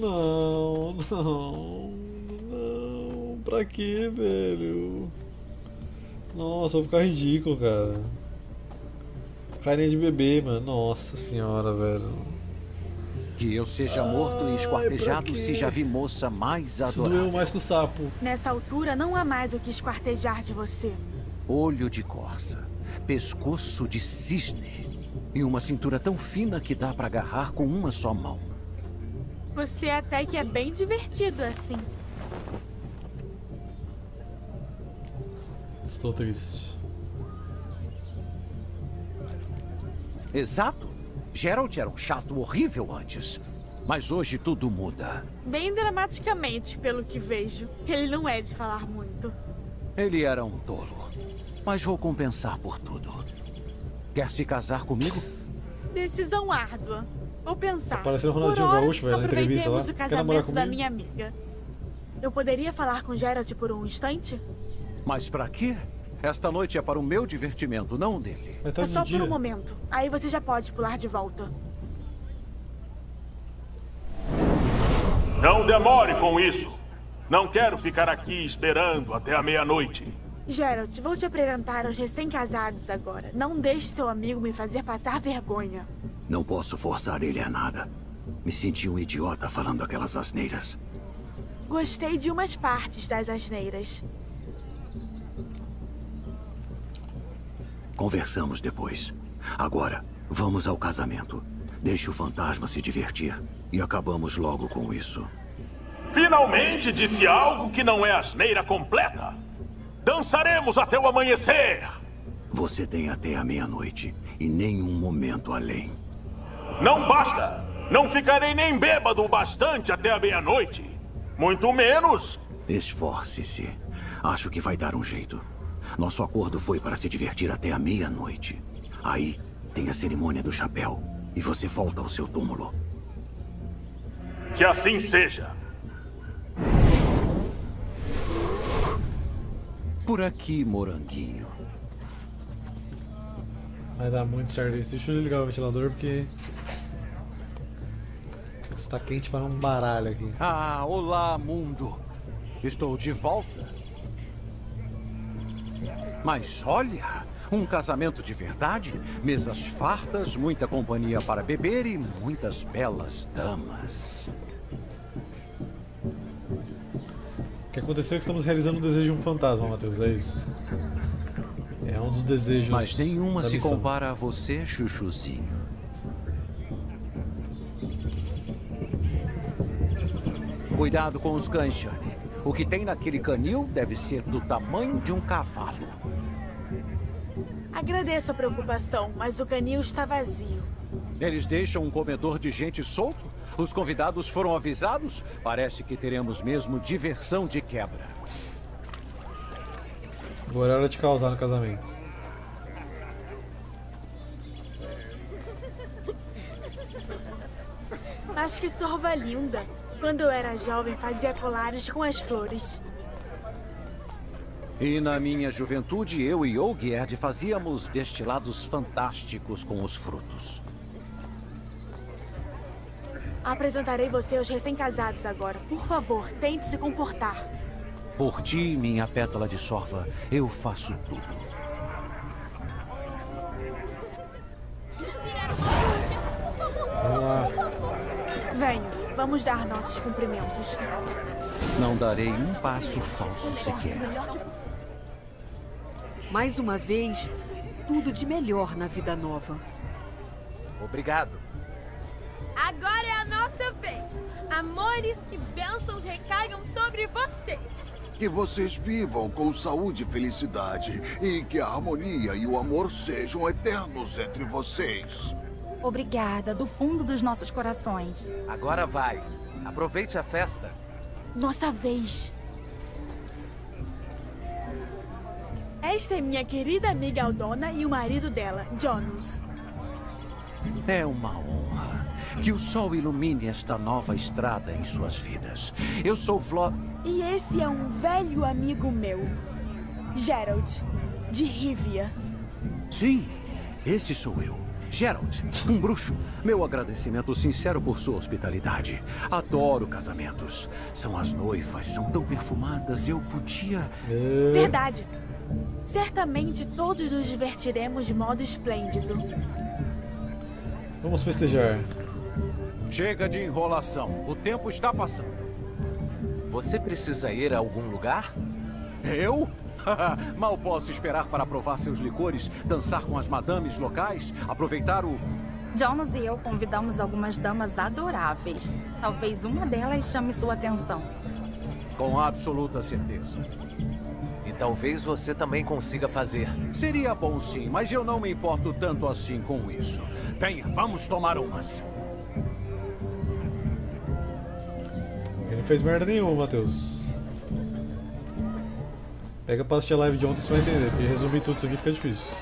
Pra quê, velho? Nossa, vou ficar ridículo, cara. Carinha de bebê, mano. Nossa senhora, velho. Que eu seja morto e esquartejado se já vi moça mais adorável. Isso doeu mais que o sapo. Nessa altura, não há mais o que esquartejar de você. Olho de corça, pescoço de cisne e uma cintura tão fina que dá pra agarrar com uma só mão. Você até que é bem divertido assim. Estou triste. Exato. Geralt era um chato horrível antes, mas hoje tudo muda. Bem dramaticamente, pelo que vejo. Ele não é de falar muito. Ele era um tolo, mas vou compensar por tudo. Quer se casar comigo? Decisão árdua. Vou pensar. Tá parecendo o Ronaldinho Gaúcho, velho, na entrevista lá. O casamento da minha amiga. Eu poderia falar com Geralt por um instante? Mas pra quê? Esta noite é para o meu divertimento, não o dele. É só por um momento. Aí você já pode pular de volta. Não demore com isso. Não quero ficar aqui esperando até a meia-noite. Geralt, vou te apresentar aos recém-casados agora. Não deixe seu amigo me fazer passar vergonha. Não posso forçar ele a nada. Me senti um idiota falando aquelas asneiras. Gostei de umas partes das asneiras. Conversamos depois. Agora, vamos ao casamento. Deixe o fantasma se divertir. E acabamos logo com isso. Finalmente disse algo que não é asneira completa. Dançaremos até o amanhecer. Você tem até a meia-noite. E nenhum momento além. Não basta. Não ficarei nem bêbado o bastante até a meia-noite. Muito menos. Esforce-se. Acho que vai dar um jeito. Nosso acordo foi para se divertir até a meia-noite. Aí, tem a cerimônia do chapéu. E você volta ao seu túmulo. Que assim seja. Por aqui, moranguinho. Vai dar muito certo isso. Deixa eu ligar o ventilador porque... está quente para um baralho aqui. Ah, olá, mundo. Estou de volta. Mas olha, um casamento de verdade, mesas fartas, muita companhia para beber e muitas belas damas. O que aconteceu é que estamos realizando o desejo de um fantasma, Matheus, é isso. É um dos desejos. Mas nenhuma se missão. compara a você, chuchuzinho. Cuidado com os cães, Shani. O que tem naquele canil deve ser do tamanho de um cavalo. Agradeço a preocupação, mas o canil está vazio. Eles deixam um comedor de gente solto? Os convidados foram avisados? Parece que teremos mesmo diversão de quebra. Agora é hora de causar no casamento. Mas que sorva linda. Quando eu era jovem, fazia colares com as flores. E na minha juventude, eu e Olgierd fazíamos destilados fantásticos com os frutos. Apresentarei você aos recém-casados agora. Por favor, tente se comportar. Por ti, minha pétala de sorva, eu faço tudo. Vamos lá. Venha, vamos dar nossos cumprimentos. Não darei um passo falso sequer. Mais uma vez, tudo de melhor na vida nova. Obrigado. Agora é a nossa vez. Amores e bênçãos recaiam sobre vocês. Que vocês vivam com saúde e felicidade. E que a harmonia e o amor sejam eternos entre vocês. Obrigada, do fundo dos nossos corações. Agora vai. Aproveite a festa. Nossa vez. Esta é minha querida amiga Aldona e o marido dela, Jonas. É uma honra. Que o sol ilumine esta nova estrada em suas vidas. Eu sou Vlod... E esse é um velho amigo meu, Gerald, de Rivia. Sim, esse sou eu. Gerald, um bruxo. Meu agradecimento sincero por sua hospitalidade. Adoro casamentos. São as noivas, são tão perfumadas, eu podia... Verdade. Certamente todos nos divertiremos de modo esplêndido. Vamos festejar. Chega de enrolação. O tempo está passando. Você precisa ir a algum lugar? Eu? Mal posso esperar para provar seus licores, dançar com as madames locais, aproveitar o... Jonas e eu convidamos algumas damas adoráveis. Talvez uma delas chame sua atenção. Com absoluta certeza. E talvez você também consiga fazer. Seria bom sim, mas eu não me importo tanto assim com isso. Venha, vamos tomar umas. Ele não fez merda nenhuma, Matheus. Pega pra assistir a live de ontem, você vai entender, porque resumir tudo isso aqui fica difícil.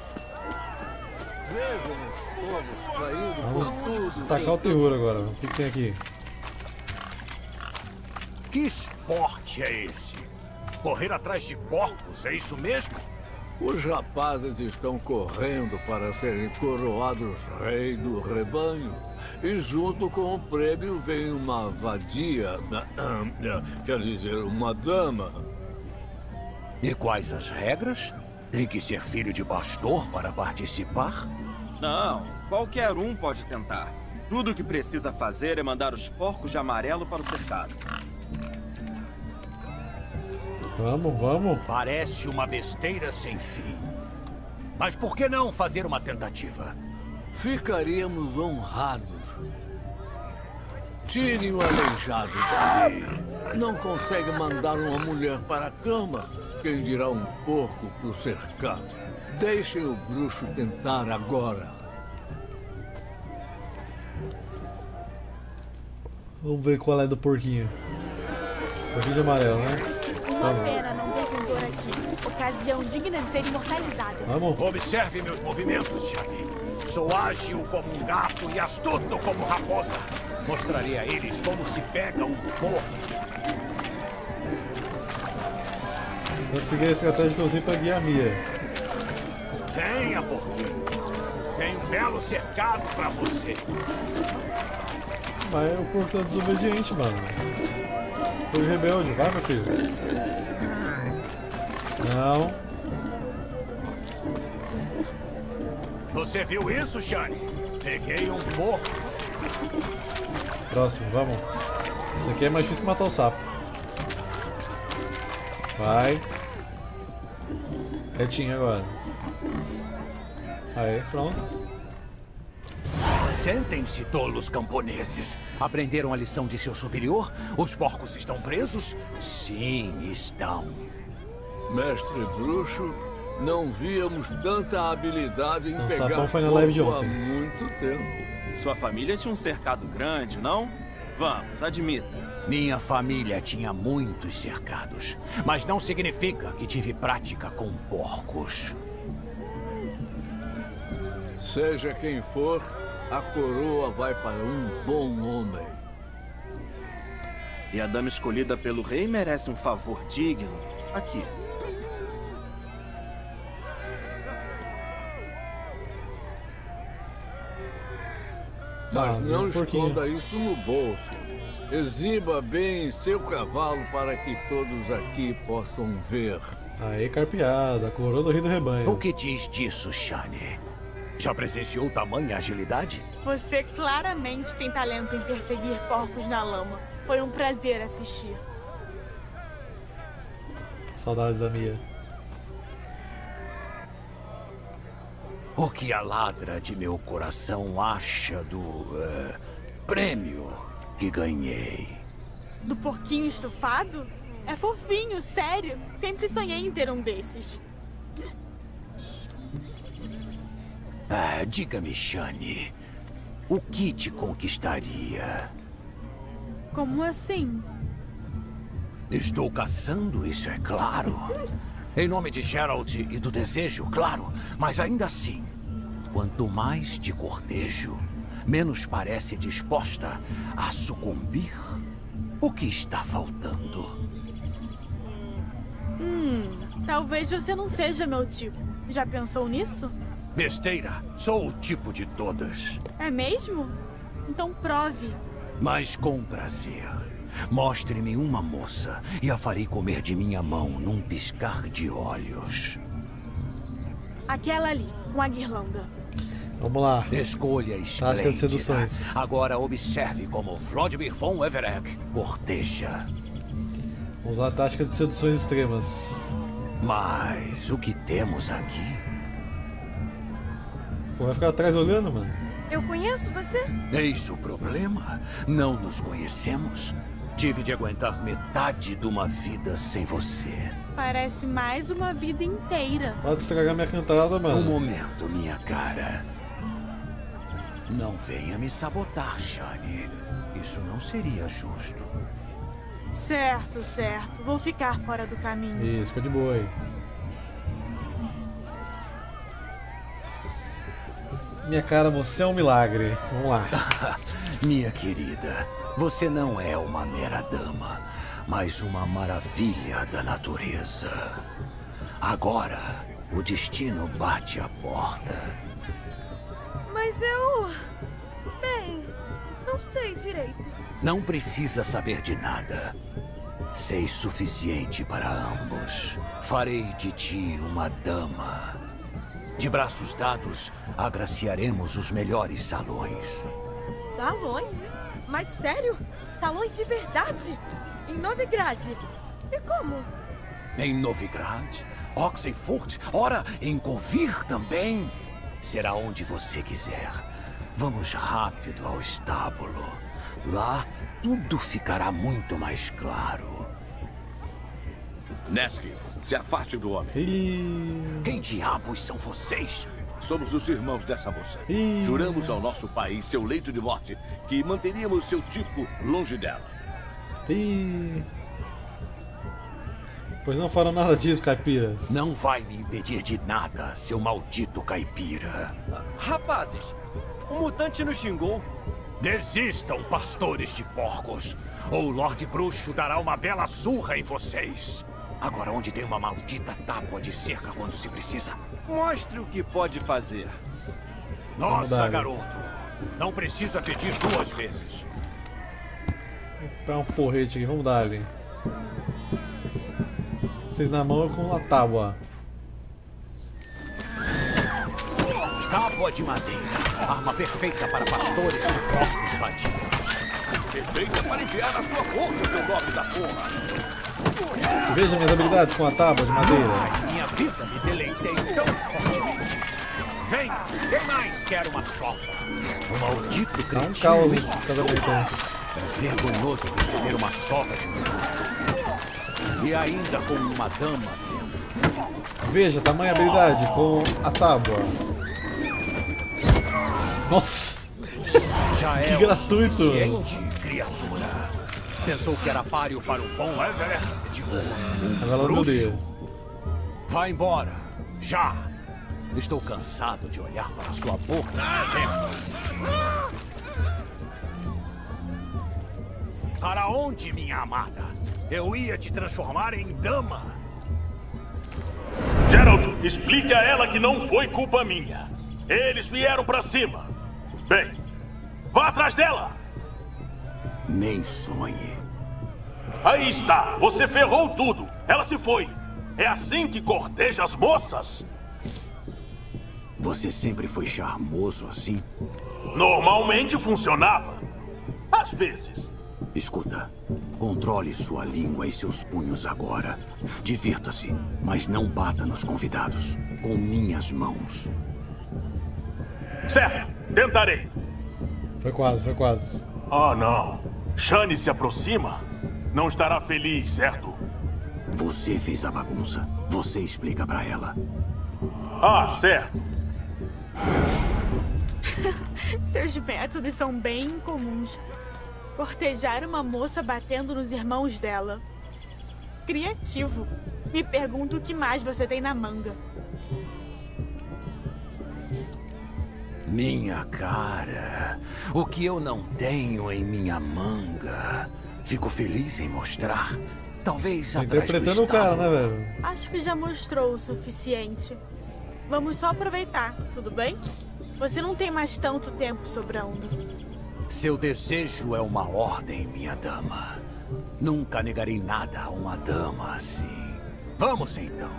Vamos tacar o terror agora. O que tem aqui? Que esporte é esse? Correr atrás de porcos, é isso mesmo? Os rapazes estão correndo para serem coroados rei do rebanho. E junto com o prêmio vem uma vadia, quer dizer, uma dama. E quais as regras? Tem que ser filho de pastor para participar? Não, qualquer um pode tentar. Tudo o que precisa fazer é mandar os porcos de amarelo para o cercado. Vamos. Parece uma besteira sem fim. Mas por que não fazer uma tentativa? Ficaríamos honrados. Tirem o aleijado dali. Não consegue mandar uma mulher para a cama. Quem dirá um porco pro cercado? Deixem o bruxo tentar agora. Vamos ver qual é do porquinho. Porquinho de amarelo, né? Uma pena não ter pintor aqui. Ocasião digna de ser imortalizada. Vamos. Observe meus movimentos, Shani. Sou ágil como um gato e astuto como raposa. Mostrarei a eles como se pega um porco. Vou seguir a estratégia que eu usei pra guiar a Mia. Venha, porquinho. Tem um belo cercado pra você. Mas o porco tá desobediente, mano. Foi rebelde. Vai, meu filho. Não. Você viu isso, Shani? Peguei um porco. Próximo, vamos. Isso aqui é mais difícil que matar o sapo. Vai. Retinho agora. Aí, pronto. Sentem-se, tolos camponeses. Aprenderam a lição de seu superior? Os porcos estão presos? Sim, estão. Mestre bruxo, não víamos tanta habilidade em pegar sapão foi na live de porco há ontem. muito tempo. Sua família tinha um cercado grande, não? Vamos, admita. Minha família tinha muitos cercados, mas não significa que tive prática com porcos. Seja quem for, a coroa vai para um bom homem. E a dama escolhida pelo rei merece um favor digno. Aqui. Mas não um porquinho. esconda isso no bolso. Exiba bem seu cavalo para que todos aqui possam ver. Aí, carpeada, a coroa do rei do rebanho. O que diz disso, Shani? Já presenciou tamanha agilidade? Você claramente tem talento em perseguir porcos na lama. Foi um prazer assistir. Saudades da Mia. O que a ladra de meu coração acha do prêmio que ganhei? Do porquinho estufado? É fofinho, sério. Sempre sonhei em ter um desses. Diga-me, Shani, o que te conquistaria? Como assim? Estou caçando, isso é claro. Em nome de Geralt e do desejo, claro. Mas ainda assim, quanto mais te cortejo, menos parece disposta a sucumbir. O que está faltando? Talvez você não seja meu tipo. Já pensou nisso? Besteira, sou o tipo de todas. É mesmo? Então prove. Mas com prazer. Mostre-me uma moça e a farei comer de minha mão num piscar de olhos. Aquela ali, com a guirlanda. Vamos lá. Escolha esplêndida. Tática de seduções. Agora observe como Vladimir von Everec corteja. Vamos usar táticas de seduções extremas. Mas o que temos aqui? Pô, vai ficar atrás olhando, mano? Eu conheço você? Eis o problema. Não nos conhecemos. Tive de aguentar metade de uma vida sem você. Parece mais uma vida inteira. Pode estragar minha cantada, mano. Um momento, minha cara. Não venha me sabotar, Shani. Isso não seria justo. Certo, certo. Vou ficar fora do caminho. Isso, fica de boa aí. Minha cara, você é um milagre. Vamos lá. Minha querida, você não é uma mera dama, mas uma maravilha da natureza. Agora, o destino bate a porta. Mas eu... Bem, não sei direito. Não precisa saber de nada. Sei suficiente para ambos. Farei de ti uma dama. De braços dados, agraciaremos os melhores salões. Salões? Mas sério? Salões de verdade? Em Novigrad? E como? Em Novigrad, Oxenfurt, ora, em Kovir também. Será onde você quiser. Vamos rápido ao estábulo. Lá, tudo ficará muito mais claro. Nesk, se afaste do homem. Quem diabos são vocês? Somos os irmãos dessa moça. Juramos ao nosso país, seu leito de morte, que manteríamos seu tipo longe dela. Pois não farão nada disso, caipiras. Não vai me impedir de nada, seu maldito caipira. Rapazes, o mutante nos xingou. Desistam, pastores de porcos, ou o Lorde Bruxo dará uma bela surra em vocês. Agora, onde tem uma maldita tábua de cerca quando se precisa? Mostre o que pode fazer. Nossa, garoto. Não precisa pedir 2 vezes. Vou pegar um porrete aqui, vamos dar ali. Vocês na mão com a tábua. Tábua de madeira. Arma perfeita para pastores de porcos vadios. Perfeita para enviar na sua boca, seu nome da porra. Veja minhas habilidades com a tábua de madeira. Minha vida me deleitei tão fortemente. Venha, quem mais quer uma sova? O maldito cretino. Tá um caos esse casamento aí. É vergonhoso receber uma sova de um e ainda com uma dama vendo. Veja, tamanha habilidade com a tábua. Nossa! Já que é gratuito! Criatura. Pensou que era páreo para o Von Everett? Agora ela me odeia. Vá embora, já! Estou cansado de olhar para sua boca. Para onde, minha amada? Eu ia te transformar em dama. Geralt, explique a ela que não foi culpa minha. Eles vieram pra cima. Bem, vá atrás dela. Nem sonhe. Aí está, você ferrou tudo. Ela se foi. É assim que corteja as moças? Você sempre foi charmoso assim? Normalmente funcionava. Às vezes. Escuta, controle sua língua e seus punhos agora. Divirta-se, mas não bata nos convidados. Com minhas mãos. Certo, tentarei. Foi quase, foi quase. Ah, não. Shani se aproxima. Não estará feliz, certo? Você fez a bagunça. Você explica pra ela. Ah, certo. Seus métodos são bem incomuns. Cortejar uma moça batendo nos irmãos dela. Criativo. Me pergunto o que mais você tem na manga. Minha cara. O que eu não tenho em minha manga. Fico feliz em mostrar. Talvez tá atrás interpretando o cara, né, velho? Acho que já mostrou o suficiente. Vamos só aproveitar, tudo bem? Você não tem mais tanto tempo sobrando. Seu desejo é uma ordem, minha dama. Nunca negarei nada a uma dama assim. Vamos então.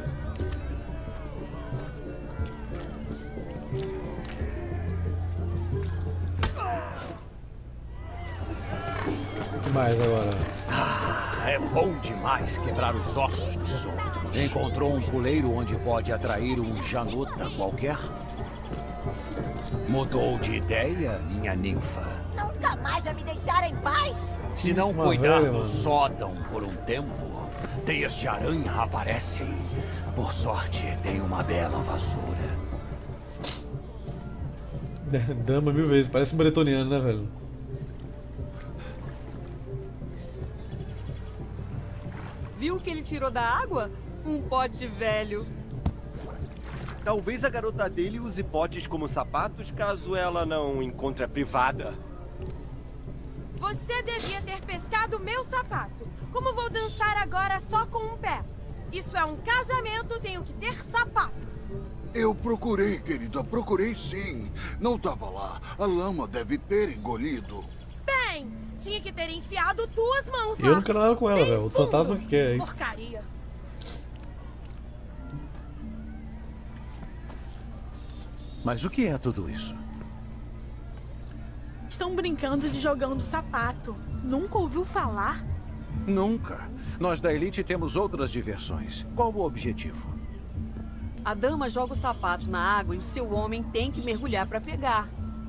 O que mais agora? É bom demais quebrar os ossos dos outros. Encontrou um puleiro onde pode atrair um janota qualquer? Mudou de ideia, minha ninfa? Nunca mais vai me deixar em paz? Se não cuidar do sótão por um tempo, teias de aranha aparecem. Por sorte, tem uma bela vassoura. Dama 1000 vezes, parece um bretoniano, né, velho? Viu o que ele tirou da água? Um pote velho. Talvez a garota dele use potes como sapatos caso ela não encontre a privada. Você devia ter pescado meu sapato. Como vou dançar agora só com um pé? Isso é um casamento, tenho que ter sapatos. Eu procurei, querida, procurei sim. Não estava lá. A lama deve ter engolido. Bem, tinha que ter enfiado tuas mãos lá. Eu não quero nada com ela, velho. O fantasma que quer, hein? Porcaria. Mas o que é tudo isso? Estão brincando de jogando sapato. Nunca ouviu falar? Nunca. Nós da Elite temos outras diversões. Qual o objetivo? A dama joga o sapato na água e o seu homem tem que mergulhar para pegar.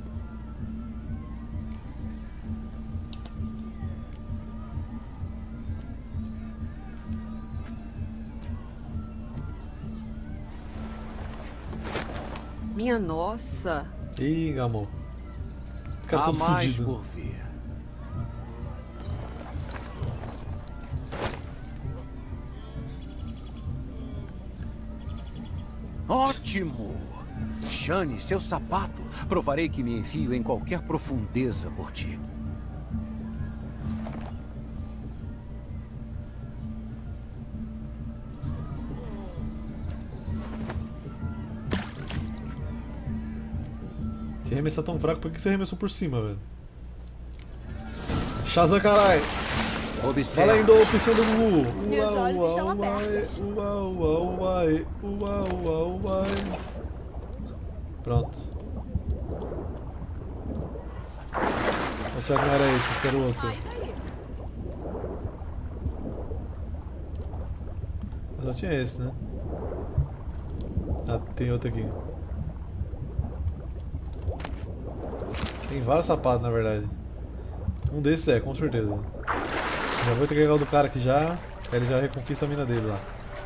Minha nossa. Ih, amor. Fica todo fudido. Por vir. Ótimo! Shani, seu sapato. Provarei que me enfio em qualquer profundeza por ti. Se arremessar tão fraco, por que você arremessou por cima, velho? Shazam, carai! Valendo, opção do Gugu! Meus olhos estão abertos. Pronto. Ou será que não era esse? Esse era o outro. Mas só tinha esse, né? Ah, tem outro aqui. Tem vários sapatos, na verdade. Um desses é, com certeza. Já vou ter que pegar o do cara aqui já, aí ele já reconquista a mina dele lá.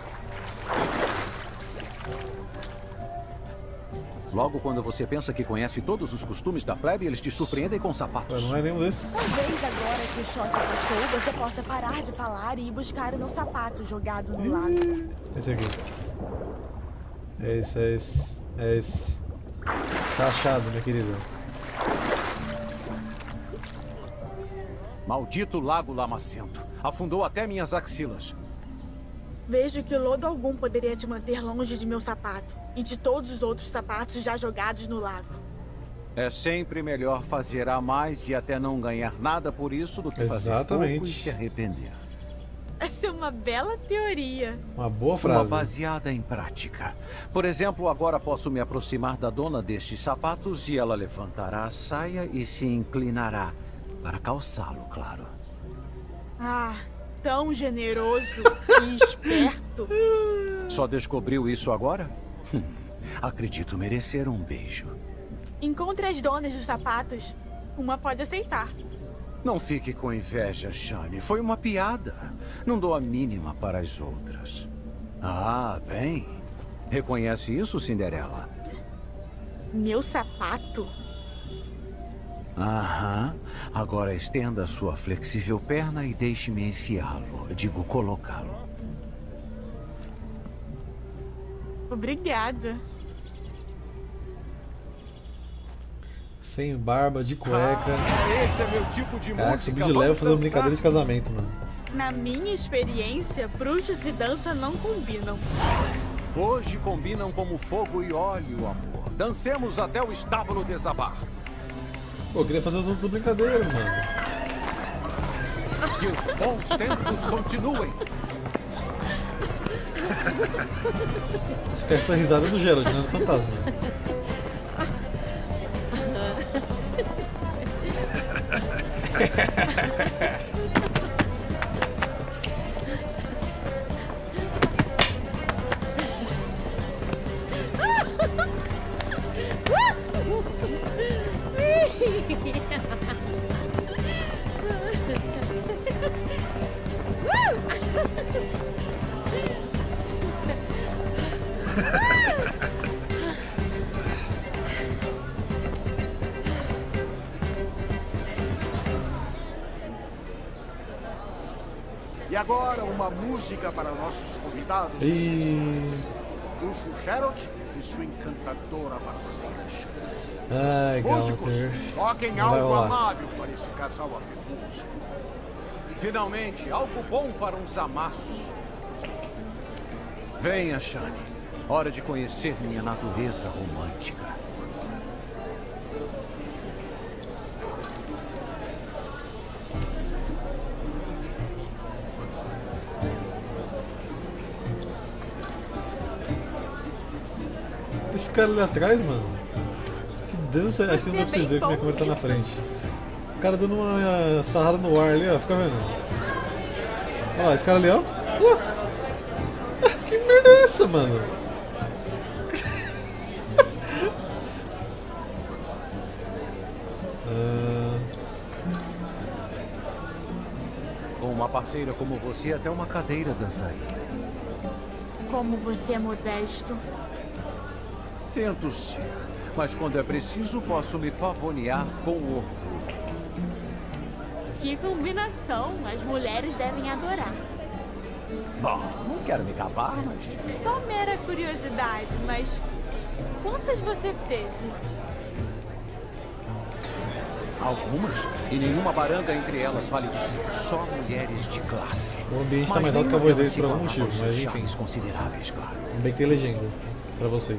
Logo quando você pensa que conhece todos os costumes da plebe, eles te surpreendem com sapatos. Não é nenhum desses. Talvez agora que o choque passou, você possa parar de falar e ir buscar o meu sapato jogado no lago. Esse aqui. É esse, é esse. É esse. Tá achado, minha querida. Maldito lago lamacento. Afundou até minhas axilas. Vejo que lodo algum poderia te manter longe de meu sapato e de todos os outros sapatos já jogados no lago. É sempre melhor fazer a mais e até não ganhar nada por isso do que fazer pouco e se arrepender. Essa é uma bela teoria. Uma boa frase. Uma baseada em prática. Por exemplo, agora posso me aproximar da dona destes sapatos e ela levantará a saia e se inclinará. Para calçá-lo, claro. Ah, tão generoso e esperto. Só descobriu isso agora? Acredito merecer um beijo. Encontre as donas dos sapatos. Uma pode aceitar. Não fique com inveja, Shani. Foi uma piada. Não dou a mínima para as outras. Ah, bem. Reconhece isso, Cinderela? Meu sapato? Aham. Agora estenda sua flexível perna e deixe-me enfiá-lo. Digo, colocá-lo. Obrigada. Sem barba, de cueca. Esse é meu tipo de música. Subi de leve fazer uma brincadeira de casamento, mano. Na minha experiência, bruxos e dança não combinam. Hoje combinam como fogo e óleo, amor. Dancemos até o estábulo desabar. Pô, eu queria fazer as outras brincadeiras, mano. Que os bons tempos continuem. Essa risada do Gerald, não é do fantasma. E agora uma música para nossos convidados. Bruxo Gerald e sua encantadora parceira. Ai, Músicos, Galter. toquem algo amável para esse casal afetuoso. Finalmente, algo bom para uns amassos. Venha, Shani. Hora de conhecer minha natureza romântica. Esse cara ali atrás, mano. Que dança, acho que não dá pra vocês verem como é que a câmera tá na frente. O cara dando uma sarrada no ar ali, ó, fica vendo. Olha lá, esse cara ali, ó. Olha lá. Que merda é essa, mano? Com uma parceira como você, até uma cadeira dançaria. Como você é modesto. Tento ser, mas quando é preciso, posso me pavonear com orgulho. Que combinação! As mulheres devem adorar. Bom, não quero me gabar, mas... Só mera curiosidade, mas... Quantas você teve? Algumas, e nenhuma baranga entre elas vale dizer. Só mulheres de classe. O ambiente tá mais alto que a voz deles por algum motivo, mas enfim. Consideráveis, claro. Bem que tem legenda pra vocês.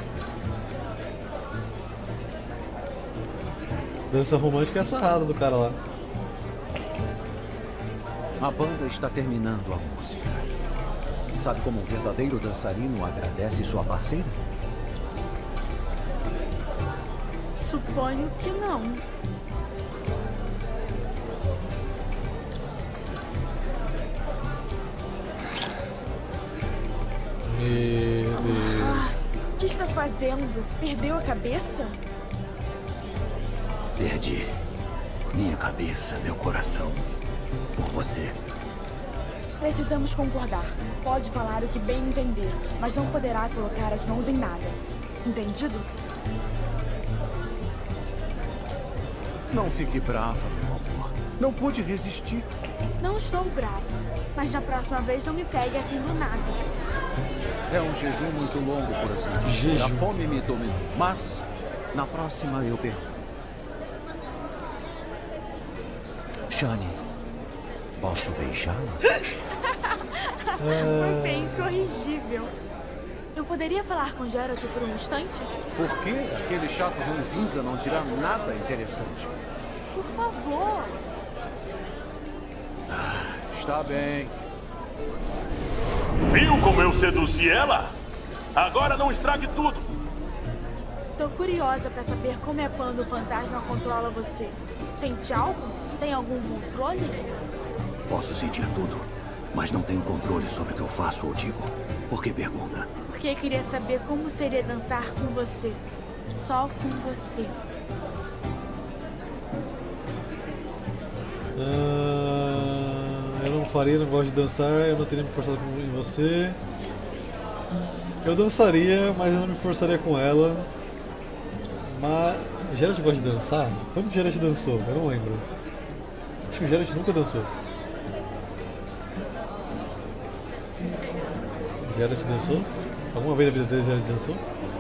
Dança romântica é essa rada do cara lá. A banda está terminando a música. Sabe como um verdadeiro dançarino agradece sua parceira? Suponho que não. Meu Deus. O que está fazendo? Perdeu a cabeça? Perdi minha cabeça, meu coração, por você. Precisamos concordar. Pode falar o que bem entender, mas não poderá colocar as mãos em nada. Entendido? Não fique brava, meu amor. Não pude resistir. Não estou brava, mas na próxima vez não me pegue assim do nada. É um jejum muito longo, por assim dizer. A fome me dominou, mas na próxima eu pergunto. Shani, posso beijá-la? Você é incorrigível. Eu poderia falar com Geralt por um instante? Por quê? Aquele chato ranzinza não dirá nada interessante. Por favor. Está bem. Viu como eu seduzi ela? Agora não estrague tudo. Tô curiosa pra saber como é quando o fantasma controla você. Sente algo? Tem algum controle? Posso sentir tudo, mas não tenho controle sobre o que eu faço ou digo. Por que pergunta? Porque queria saber como seria dançar com você. Só com você. Eu não faria, não gosto de dançar, eu não teria me forçado em você. Eu dançaria, mas eu não me forçaria com ela. Mas... Geralt gosta de dançar? Quando o Geralt dançou? Eu não lembro. Acho que o Geralt nunca dançou. Geralt dançou? Alguma vez na vida dele Geralt dançou?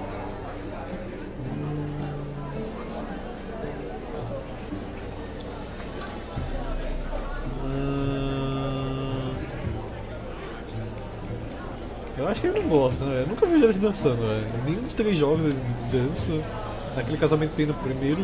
Eu acho que ele não gosta, né? Eu nunca vi Geralt dançando, velho. Nenhum dos 3 jogos ele dança. Naquele casamento que tem no primeiro...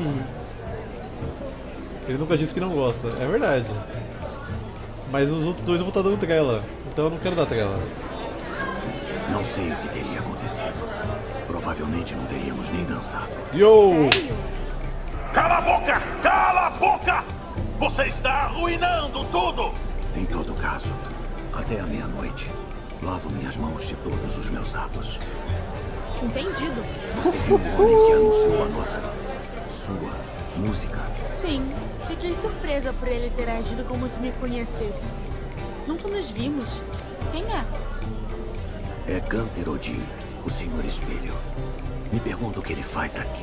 Ele nunca disse que não gosta. É verdade. Mas os outros 2 eu vou estar dando trela. Então eu não quero dar trela. Não sei o que teria acontecido. Provavelmente não teríamos nem dançado. Yo! Cala a boca! Cala a boca! Você está arruinando tudo! Em todo caso, até a meia-noite, lavo minhas mãos de todos os meus atos. Entendido. Você viu o homem que anunciou a nossa... sua música? Sim. Fiquei surpresa por ele ter agido como se me conhecesse. Nunca nos vimos. Quem é? É Gunther Odin, o Senhor Espelho. Me pergunto o que ele faz aqui.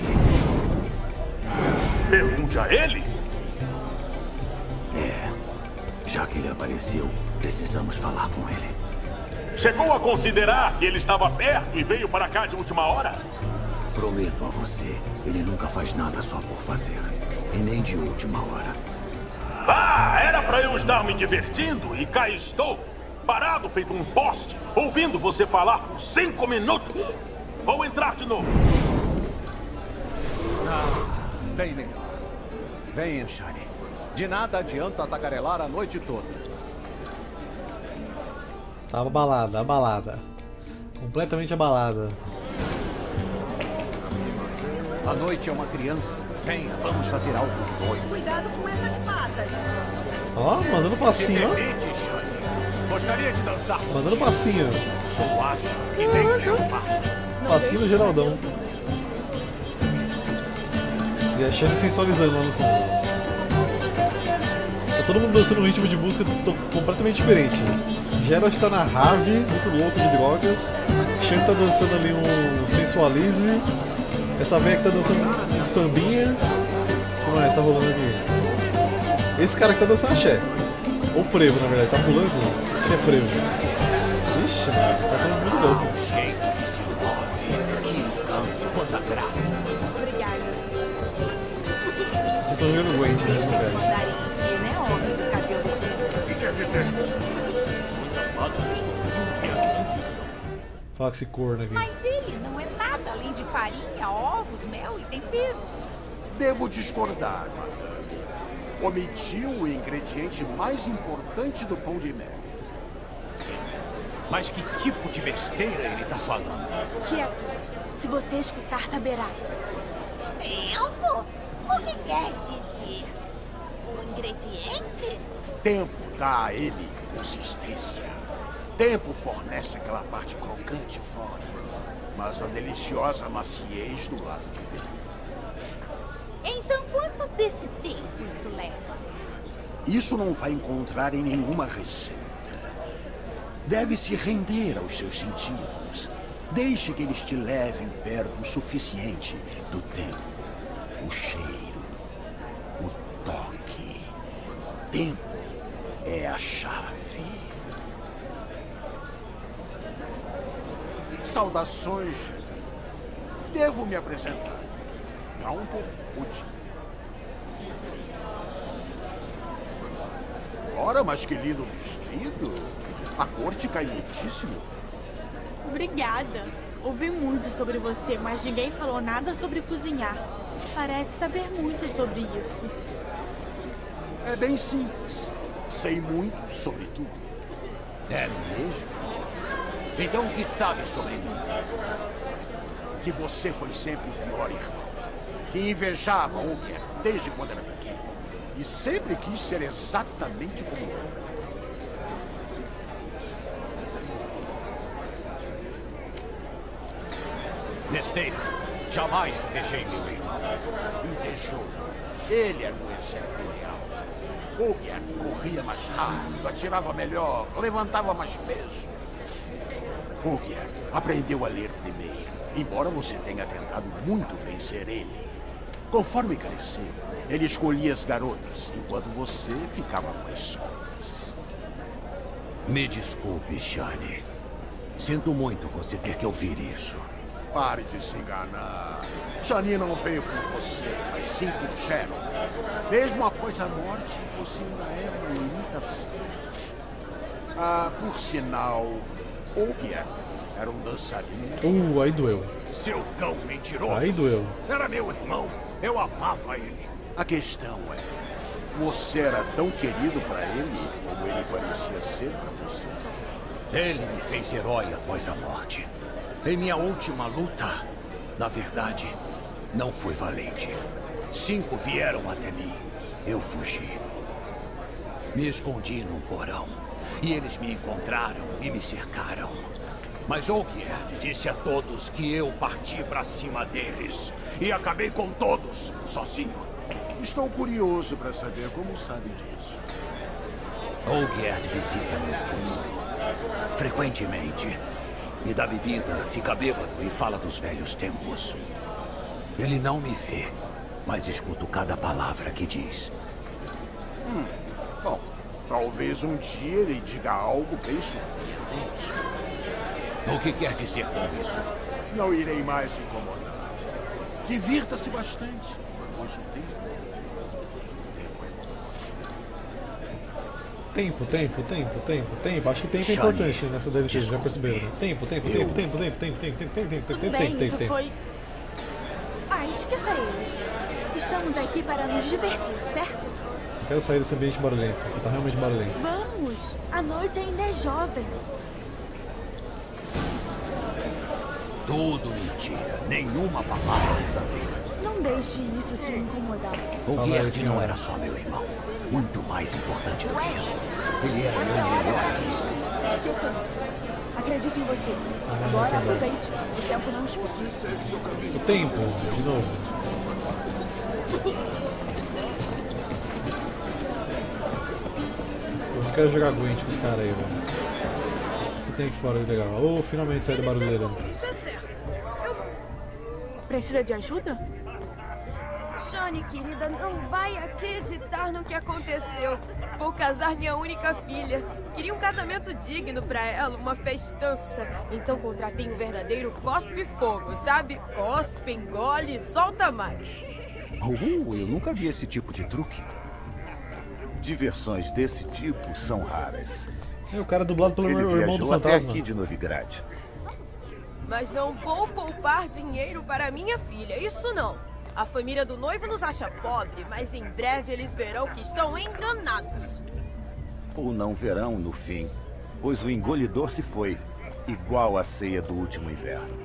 Pergunte a ele? É. Já que ele apareceu, precisamos falar com ele. Chegou a considerar que ele estava perto e veio para cá de última hora? Prometo a você, ele nunca faz nada só por fazer. E nem de última hora. Ah, era pra eu estar me divertindo e cá estou, parado feito um poste, ouvindo você falar por 5 minutos. Vou entrar de novo. Bem melhor. Venha, Shani. De nada adianta tagarelar a noite toda. Tava abalada, abalada. Completamente abalada. A noite é uma criança. Venha, vamos fazer algo doido. Cuidado com essas patas. Ó, mandando passinho, ó. Gostaria de dançar. Mandando passinho. Só acho que tem que amar. Passinho do Geraldão. E a Shane sensualizando lá no fundo. Tá todo mundo dançando um ritmo de música completamente diferente. Gerald tá na rave, muito louco de drogas. Shane tá dançando ali um sensualize. Essa velha que tá dançando um sambinha. O que mais tá rolando aqui? Esse cara que tá dançando axé. Ou frevo, na verdade. Tá pulando? Acho que é frevo. Ixi, mano. Tá todo muito louco. Jeito que se move. Que encanto, quanta graça. Obrigada. Vocês estão jogando Gwent, né? Esse lugar. né, homem do cabelo? O que quer dizer? Os sapatos estão confiantes. Fala com esse corno aqui. Mas ele não é nada além de farinha, ovos, mel e temperos. Devo discordar, madame. Omitiu o ingrediente mais importante do pão de mel. Mas que tipo de besteira ele tá falando? Quieto. Se você escutar, saberá. Tempo? O que quer dizer? Um ingrediente? Tempo dá a ele consistência. Tempo fornece aquela parte crocante fora, mas a deliciosa maciez do lado de dentro. Então, quanto desse tempo isso leva? Isso não vai encontrar em nenhuma receita. Deve se render aos seus sentidos. Deixe que eles te levem perto o suficiente do tempo, o cheiro, o toque. Tempo é a chave. Saudações, Shane. Devo me apresentar. Gaunter Udin. Ora, mas que lindo vestido. A cor te cai muitíssimo. Obrigada. Ouvi muito sobre você, mas ninguém falou nada sobre cozinhar. Parece saber muito sobre isso. É bem simples. Sei muito sobre tudo. É mesmo? Então o que sabe sobre mim? Que você foi sempre o pior irmão. Que invejava Olger desde quando era pequeno. E sempre quis ser exatamente como ele. Besteira. Jamais invejei meu irmão. Invejou. Ele era um exemplo ideal. Olger corria mais rápido, atirava melhor, levantava mais peso. Olger aprendeu a ler primeiro, embora você tenha tentado muito vencer ele. Conforme cresceu, ele escolhia as garotas, enquanto você ficava com as soltas. Me desculpe, Shane. Sinto muito você ter que ouvir isso. Pare de se enganar. Shani não veio por você, mas sim por Gerald. Mesmo após a morte, você ainda é uma imitação. Ah, por sinal, Olger era um dançarino. Aí doeu. Seu cão mentiroso. Aí doeu. Era meu irmão. Eu amava ele. A questão é, você era tão querido para ele como ele parecia ser para você? Ele me fez herói após a morte. Em minha última luta, na verdade, não fui valente. 5 vieram até mim. Eu fugi. Me escondi num porão. E eles me encontraram e me cercaram. Mas Olgierd disse a todos que eu parti para cima deles. E acabei com todos, sozinho. Estou curioso para saber como sabe disso. Olgierd visita meu túmulo. Frequentemente. Me dá bebida, fica bêbado e fala dos velhos tempos. Ele não me vê, mas escuto cada palavra que diz. Bom, talvez um dia ele diga algo bem surpreendente. O que quer dizer com isso? Não irei mais incomodar. Divirta-se bastante, pois o tempo é bom. Tempo. Acho que tempo é importante nessa DLC, já perceberam? Tempo. Tudo bem, isso foi... Ah, esqueça ele. Estamos aqui para nos divertir, certo? Só quero sair desse ambiente barulhento, porque tá realmente barulhento. Vamos! A noite ainda é jovem. Tudo mentira, nenhuma palavra verdadeira. Não deixe isso te incomodar. Olgierd não era só meu irmão. Muito mais importante do que isso. Ele era meu melhor amigo. Esqueça isso. Acredito em você. Agora aproveite. O tempo não espera. O tempo, de novo. Eu não quero jogar Gwent com esse cara aí, velho. O que tem aqui fora de legal? Oh, finalmente sai do barulheiro. Isso é certo. Precisa de ajuda? Shani, querida, não vai acreditar no que aconteceu. Vou casar minha única filha. Queria um casamento digno pra ela, uma festança. Então contratei um verdadeiro cospe-fogo, sabe? Cospe, engole, solta mais. Eu nunca vi esse tipo de truque. Diversões desse tipo são raras. É o cara dublado pelo Ele irmão do viajou até fantasma. aqui de Novigrad. Mas não vou poupar dinheiro para minha filha, isso não. A família do noivo nos acha pobre, mas em breve eles verão que estão enganados. Ou não verão no fim, pois o engolidor se foi, igual a ceia do último inverno.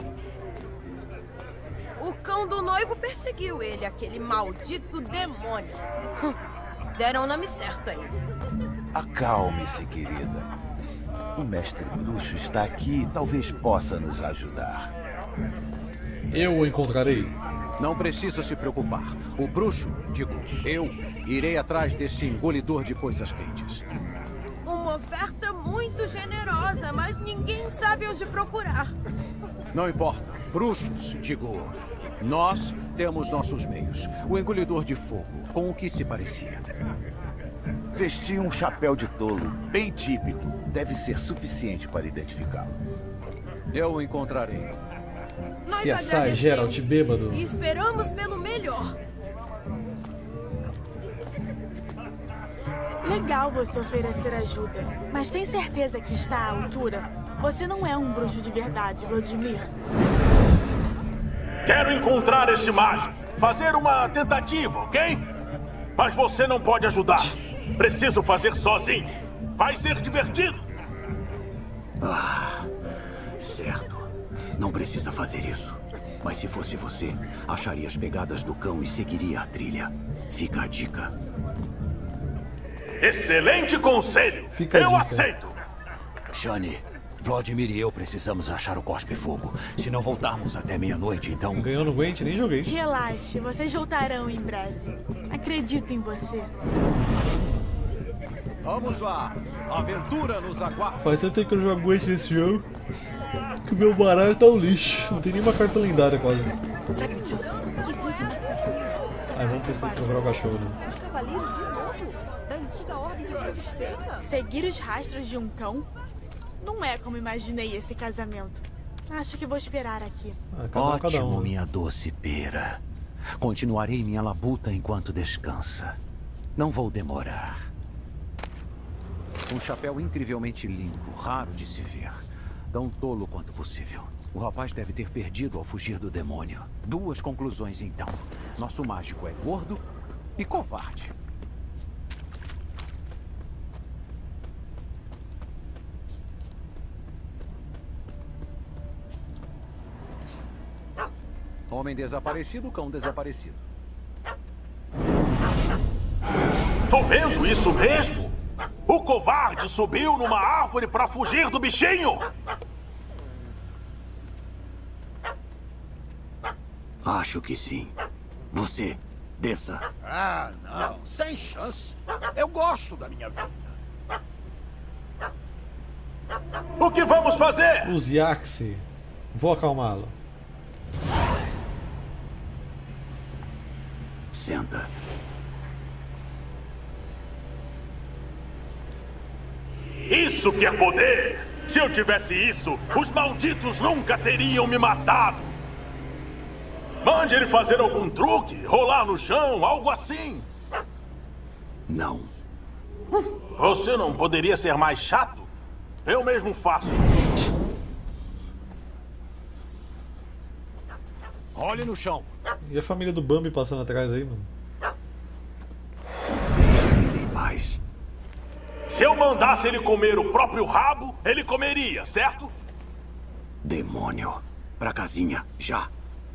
O cão do noivo perseguiu ele, aquele maldito demônio. Deram o nome certo a ele. Acalme-se, querida. O mestre bruxo está aqui e talvez possa nos ajudar. Eu o encontrarei. Não precisa se preocupar. O bruxo, digo, eu, irei atrás desse engolidor de coisas quentes. Uma oferta muito generosa, mas ninguém sabe onde procurar. Não importa. Bruxos, digo, nós temos nossos meios. O engolidor de fogo, com o que se parecia? Vestia um chapéu de tolo, bem típico. Deve ser suficiente para identificá-lo. Eu o encontrarei. Nós Se assai, Geralt, bêbado. E esperamos pelo melhor. Legal você oferecer ajuda, mas tem certeza que está à altura? Você não é um bruxo de verdade, Vladimir. Quero encontrar este mágico. Fazer uma tentativa, ok? Mas você não pode ajudar. Preciso fazer sozinho. Vai ser divertido. Ah, certo. Não precisa fazer isso. Mas se fosse você, acharia as pegadas do cão e seguiria a trilha. Fica a dica. Excelente conselho. Eu aceito. Shani, Vladimir e eu precisamos achar o cospe-fogo. Se não voltarmos até meia-noite, então... Ganhou no Gwent, nem joguei. Relaxe, vocês voltarão em breve. Acredito em você. Vamos lá. A aventura nos aguarda. Faz tanto tempo que eu não jogo Gwent nesse jogo que o meu baralho tá um lixo. Não tem nenhuma carta lendária quase. Sabe o Johnson, que vive na Aí vamos precisar procurar o cachorro, né? Os cavaleiros de novo? Da antiga ordem que foi desfeita? Seguir os rastros de um cão? Não é como imaginei esse casamento. Acho que vou esperar aqui. Ótimo, minha doce pera. Continuarei minha labuta enquanto descansa. Não vou demorar. Um chapéu incrivelmente limpo, raro de se ver. Tão tolo quanto possível. O rapaz deve ter perdido ao fugir do demônio. Duas conclusões, então. Nosso mágico é gordo e covarde. Homem desaparecido, cão desaparecido. Tô vendo isso mesmo? O covarde subiu numa árvore para fugir do bichinho! Acho que sim. Você, desça. Ah, não. Sem chance. Eu gosto da minha vida. O que vamos fazer? Use Axe. Vou acalmá-lo. Senta. Isso que é poder! Se eu tivesse isso, os malditos nunca teriam me matado! Mande ele fazer algum truque, rolar no chão, algo assim! Não. Você não poderia ser mais chato? Eu mesmo faço. Olhe no chão. E a família do Bambi passando atrás aí, mano? Deixa ele em paz. Se eu mandasse ele comer o próprio rabo, ele comeria, certo? Demônio. Pra casinha, já.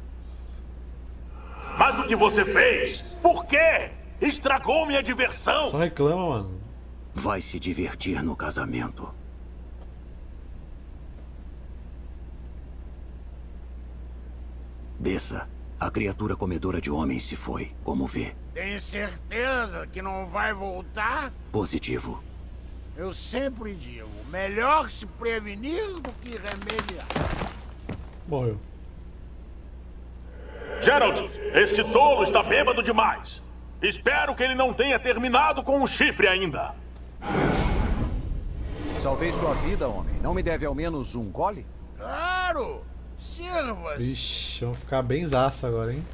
Mas o que você fez? Por quê? Estragou minha diversão. Só reclama, mano. Vai se divertir no casamento. Desça. A criatura comedora de homens se foi, como vê. Tem certeza que não vai voltar? Positivo. Eu sempre digo, melhor se prevenir do que remediar. Morreu. Gerald, este tolo está bêbado demais. Espero que ele não tenha terminado com o chifre ainda. Salvei sua vida, homem. Não me deve ao menos um gole? Claro! Sirva-se! Vixe, vamos ficar bem zaço agora, hein?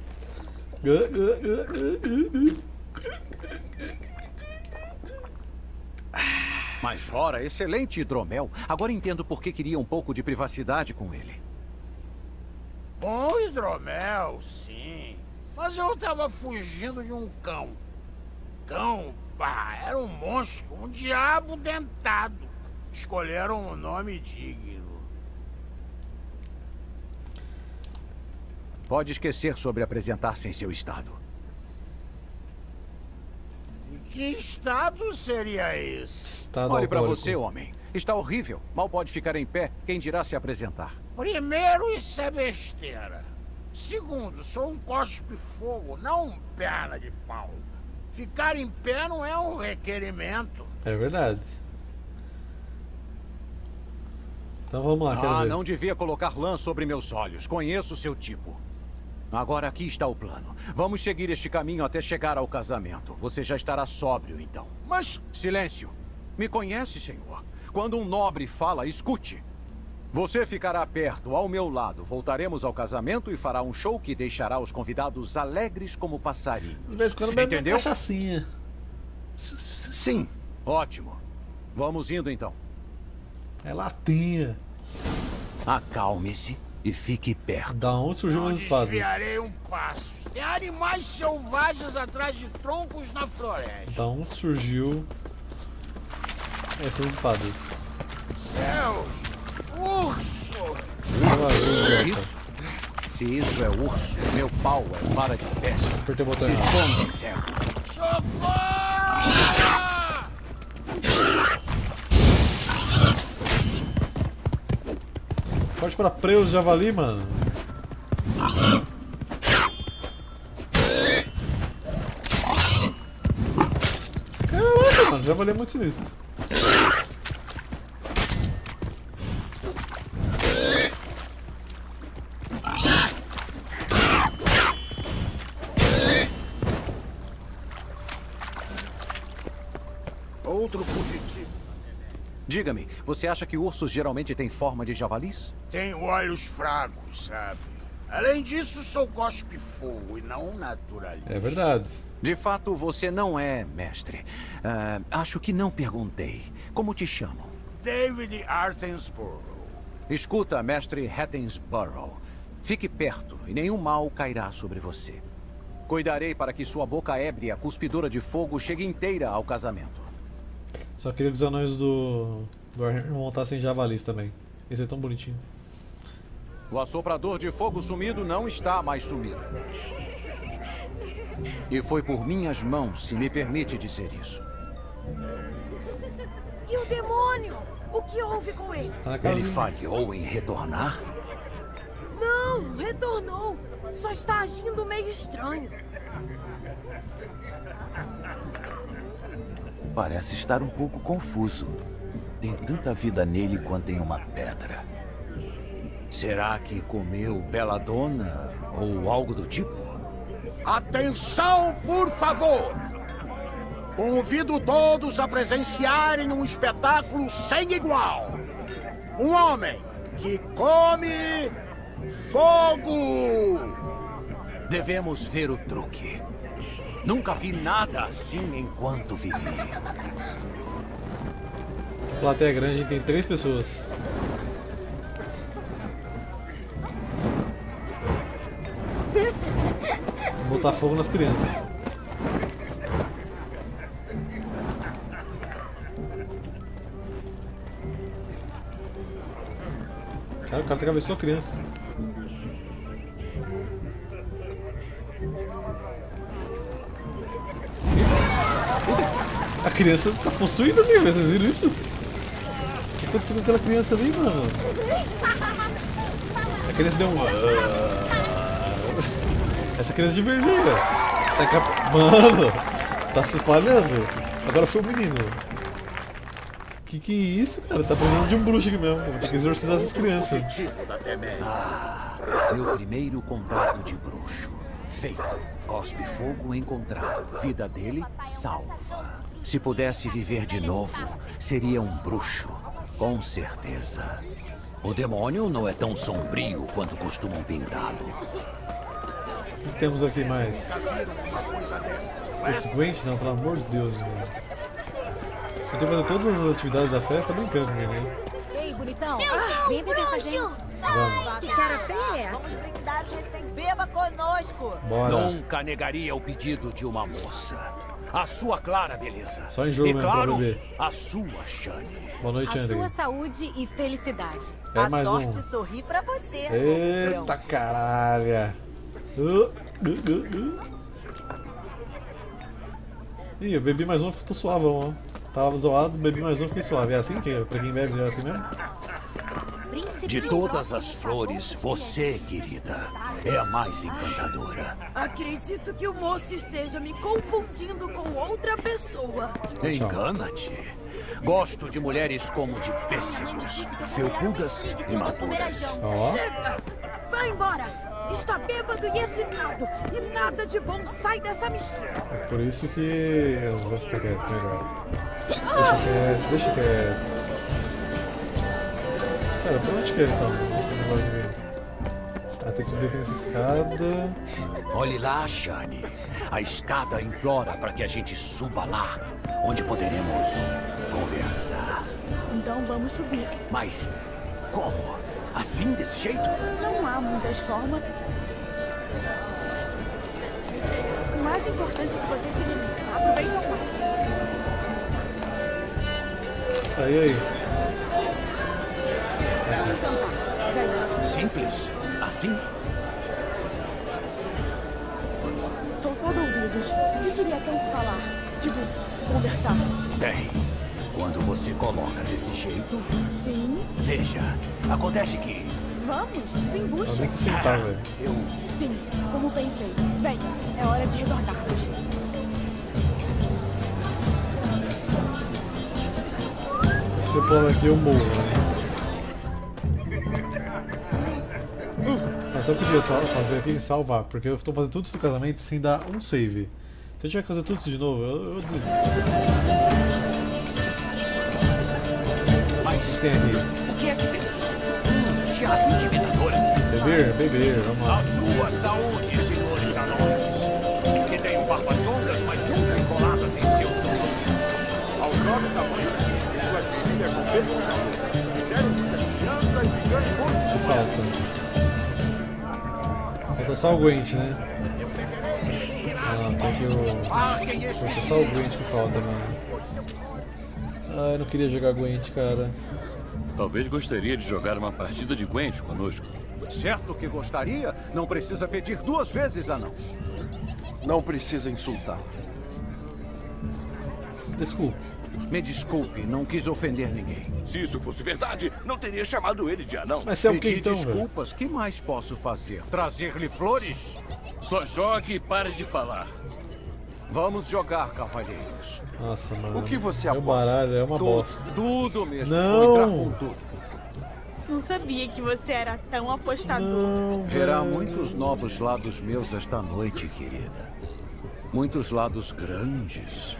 Mas ora, excelente hidromel. Agora entendo por que queria um pouco de privacidade com ele. Bom hidromel, sim. Mas eu tava fugindo de um cão. Cão, pá, era um monstro, um diabo dentado. Escolheram um nome digno. Pode esquecer sobre apresentar-se em seu estado. E que estado seria esse? Estado Olhe pra alcoólico. você, homem. Está horrível. Mal pode ficar em pé. Quem dirá se apresentar? Primeiro, isso é besteira. Segundo, sou um cospe-fogo, não um perna de pau. Ficar em pé não é um requerimento. É verdade. Então vamos lá, quero ver. Não devia colocar lã sobre meus olhos. Conheço seu tipo. Agora aqui está o plano. Vamos seguir este caminho até chegar ao casamento. Você já estará sóbrio, então. Mas... Silêncio. Me conhece, senhor. Quando um nobre fala, escute. Você ficará perto, ao meu lado. Voltaremos ao casamento e fará um show que deixará os convidados alegres como passarinhos. De vez em quando bebe entendeu? uma cachaçinha. Sim. Ótimo. Vamos indo, então. É latinha. Acalme-se e fique perto. Da onde surgiu as espadas? Desviarei um passo. Tem animais selvagens atrás de troncos na floresta. Da onde surgiu essas espadas? Deus! Urso! Isso? Se isso é urso, meu pau é vara de pesca. Apertei o botão. Se esconde, cego. Socorro! Pode para preus javali, mano. Caraca, mano, javali é muito sinistro. Outro fugitivo. Diga-me, você acha que ursos geralmente têm forma de javalis? Tenho olhos fracos, sabe? Além disso, sou cospe-fogo e não naturalista. É verdade. De fato, você não é, mestre. Acho que não perguntei. Como te chamam? David Artensborough. Escuta, mestre Hattensborough. Fique perto e nenhum mal cairá sobre você. Cuidarei para que sua boca ébria, cuspidora de fogo, chegue inteira ao casamento. Só queria que os anões do Warhammer montassem javalis também. Esse é tão bonitinho. O assoprador de fogo sumido não está mais sumido. E foi por minhas mãos, se me permite dizer isso. E o demônio? O que houve com ele? Ele falhou em retornar? Não, retornou. Só está agindo meio estranho. Parece estar um pouco confuso. Tem tanta vida nele quanto em uma pedra. Será que comeu Belladonna ou algo do tipo? Atenção, por favor! Convido todos a presenciarem um espetáculo sem igual. Um homem que come fogo! Devemos ver o truque. Nunca vi nada assim enquanto vivi. Plateia grande, a gente tem 3 pessoas. Vou botar fogo nas crianças. Cara, o cara atravessou a criança. A criança tá possuída ali, vocês viram isso? O que aconteceu com aquela criança ali, mano? A criança deu um... Essa criança de vermelho. Tá Mano, tá se espalhando. Agora foi o menino. Que é isso, cara? Tá precisando de um bruxo aqui mesmo. Vou ter que exorcizar essas crianças. Meu primeiro contrato de bruxo. Feito. Cospe fogo encontrado. Vida dele salva. Se pudesse viver de novo, seria um bruxo. Com certeza. O demônio não é tão sombrio quanto costumam pintá-lo. O que temos aqui mais? Putz, Gwent? Não, pelo amor de Deus, mano. Eu tenho que fazer todas as atividades da festa, tá brincando comigo, hein? Ei, bonitão, vem beber com a gente. Vamos. Que cara feia é essa? Vamos brindar recém-beba conosco. Bora. Nunca negaria o pedido de uma moça. A sua clara beleza. Só em jogo e mesmo, claro, pra beber. a sua Shani. Boa noite, A André. sua saúde e felicidade. É a mais sorte um. sorri pra você. Eita caralho. Ih, eu bebi mais um, tô suavão, ó. Tava zoado, bebi mais um, fiquei suave. É assim que pra quem bebe é assim mesmo? De todas as flores, você, querida, é a mais encantadora. Acredito que o moço esteja me confundindo com outra pessoa. Engana-te. Gosto de mulheres como de pêssegos, felpudas e maduras. Chega! Vai embora! Está bêbado e excitado. E nada de bom sai dessa mistura. É por isso que eu vou ficar quieto melhor. Deixa quieto. Cara, pra onde que é então? O negócio aqui. Ah, tem que subir aqui nessa escada. Olhe lá, Shani. A escada implora para que a gente suba lá, onde poderemos conversar. Então vamos subir. Mas como? Assim, desse jeito? Não há muitas formas. O mais importante é que você se divirta. Aproveite ao máximo. Aí. Vamos sentar. Venha. Simples? Assim? Sou todo ouvidos. O que queria tanto falar? Tipo, conversar. Bem, quando você coloca desse jeito... Sim. Veja, acontece que... Vamos, se embucha. Tem que sentar, velho. Sim, como pensei. Venha, é hora de retornarmos. Se você pular aqui, eu morro, né? Mas sabe o que eu queria fazer aqui? Salvar, porque eu tô fazendo tudo isso do casamento sem dar um save. Se eu tiver que fazer tudo isso de novo, eu desisto. Mas tem aqui? O que é que pensa? Te acho intimidadora. Beber, vamos lá. A sua saúde, senhores anões. Que tenham barbas longas, mas nunca encoladas em seus tornozelos. Aos jovens anões, e suas famílias com bebê, fizeram muitas crianças e ganham muito. Falta. Falta só o Gwent, né? Ah, tem que o... Falta só o Gwent que falta, mano. Ah, eu não queria jogar Gwent, cara. Talvez gostaria de jogar uma partida de Gwent conosco. Certo que gostaria. Não precisa pedir duas vezes, anão. Não precisa insultar. Desculpe. Me desculpe, não quis ofender ninguém. Se isso fosse verdade, não teria chamado ele de anão. Mas é o que Pedir então, desculpas, que mais posso fazer? Trazer-lhe flores? Só jogue e pare de falar. Vamos jogar, cavalheiros. Nossa, mano. O que você Meu aposta? baralho é uma bosta. Tudo mesmo. Não. Vou entrar com tudo. Não sabia que você era tão apostador. Não, Verá velho. muitos novos lados meus esta noite, querida. Muitos lados grandes.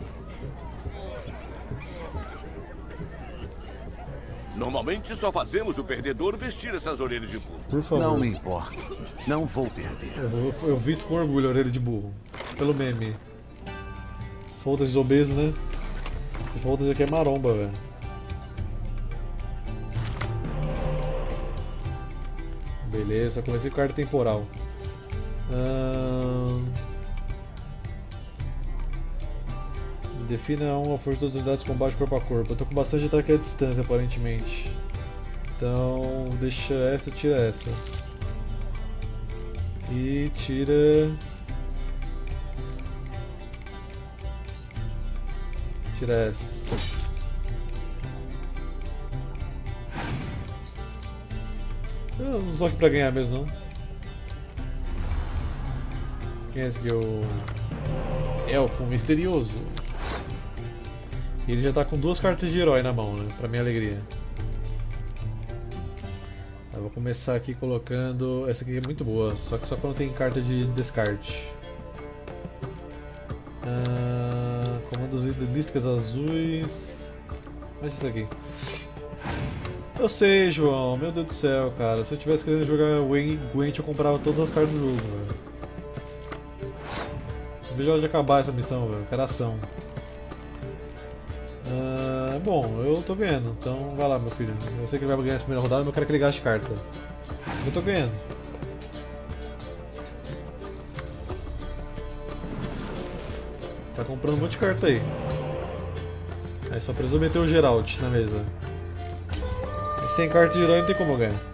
Normalmente só fazemos o perdedor vestir essas orelhas de burro. Por favor. Não me importa. Não vou perder. Eu visto com orgulho a orelha de burro. Pelo meme. Foltas de obeso, né? Esse foltas aqui é maromba, velho. Beleza, comecei com a arte temporal. Defina uma força das unidades de combate corpo a corpo. Eu tô com bastante ataque à distância, aparentemente. Então, deixa essa, tira essa. E tira... Tira essa. Eu não tô aqui pra ganhar mesmo, não. Quem é esse aqui? O Elfo Misterioso. E ele já tá com 2 cartas de herói na mão, né? Pra minha alegria. Eu vou começar aqui colocando... Essa aqui é muito boa, só que só quando tem carta de descarte. Comandos lísticas azuis... Mas isso aqui. Eu sei, João. Meu Deus do céu, cara. Se eu tivesse querendo jogar Gwent, eu comprava todas as cartas do jogo, velho. Veja a hora de acabar essa missão, velho. Caração. Bom, eu tô ganhando, então vai lá, meu filho. Eu sei que ele vai ganhar essa primeira rodada, mas eu quero que ele gaste carta. Eu tô ganhando. Tá comprando um monte de carta aí. Aí só precisa meter o Geralt na mesa. E sem carta de herói não tem como eu ganhar.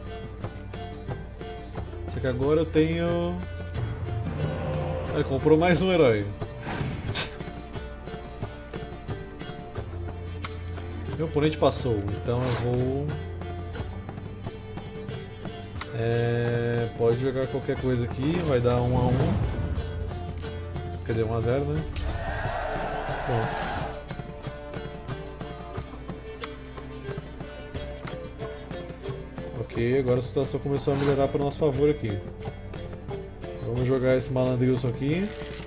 Só que agora eu tenho... Ele comprou mais um herói. Meu oponente passou, então eu vou... Pode jogar qualquer coisa aqui, vai dar 1 a 1. Quer dizer, 1 a 0, né? Pronto. Ok, agora a situação começou a melhorar para o nosso favor aqui. Vamos jogar esse Malandrilson aqui.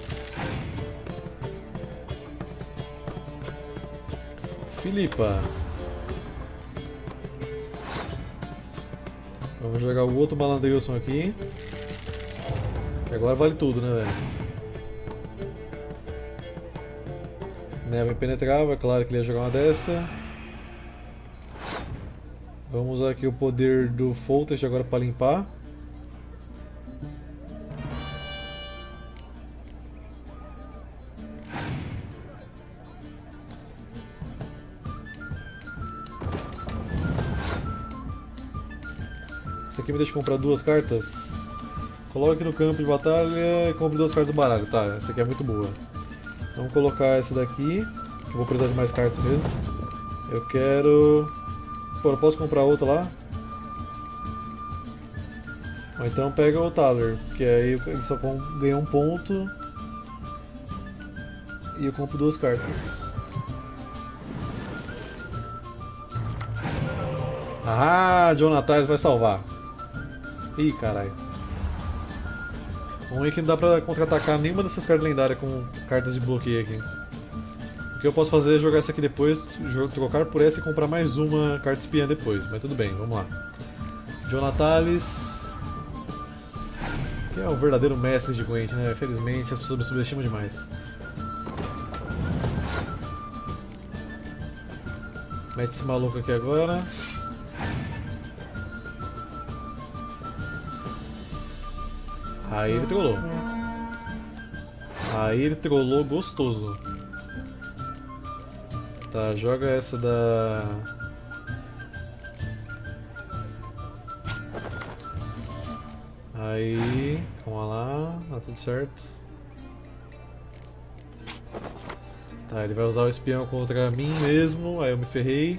Filipa. Vamos jogar o outro Malandrilson aqui. E agora vale tudo, né, velho? Neva impenetrável, é claro que ele ia jogar uma dessa. Vamos usar aqui o poder do Foltest agora para limpar. Isso aqui me deixa comprar 2 cartas. Coloque no campo de batalha e compre 2 cartas do baralho. Tá, essa aqui é muito boa. Vamos colocar essa daqui, que eu vou precisar de mais cartas mesmo. Eu quero... Pô, não posso comprar outra lá? Ou então pega o Thaler, que aí ele só ganha 1 ponto. E eu compro 2 cartas. Ah, Jonathan vai salvar. Ih, caralho. O ruim é que não dá pra contra-atacar nenhuma dessas cartas lendárias com cartas de bloqueio aqui. O que eu posso fazer é jogar essa aqui depois, trocar por essa e comprar mais uma carta espiã depois. Mas tudo bem, vamos lá. Jonathalis, que é o verdadeiro mestre de Gwent, né? Infelizmente as pessoas me subestimam demais. Mete esse maluco aqui agora. Aí ele trollou. Aí ele trollou gostoso. Tá, joga essa da... Aí... Calma lá, tá tudo certo. Tá, ele vai usar o espião contra mim mesmo, aí eu me ferrei.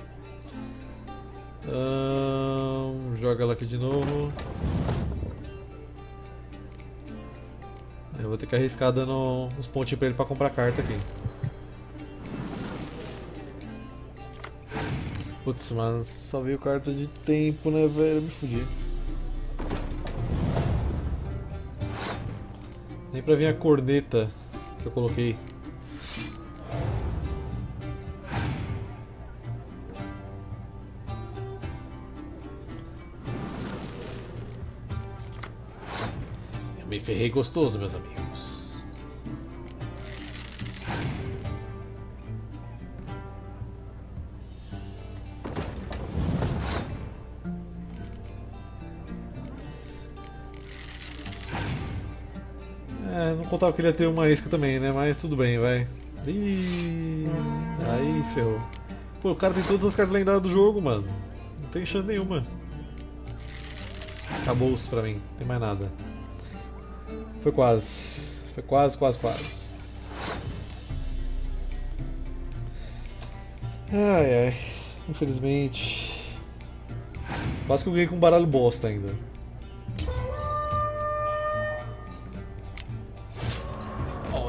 Joga ela aqui de novo. Eu vou ter que arriscar dando uns pontinhos pra ele pra comprar carta aqui. Putz, mano, só veio carta de tempo, né, velho? Eu me fudi. Nem pra vir a corneta que eu coloquei. Eu me ferrei gostoso, meus amigos. Não contava que ele ia ter uma isca também, né? Mas tudo bem, vai. Ih, aí ferrou. Pô, o cara tem todas as cartas lendárias do jogo, mano. Não tem chance nenhuma. Acabou-se pra mim, não tem mais nada. Foi quase. Foi quase. Ai. Infelizmente. Quase que eu ganhei com um baralho bosta ainda.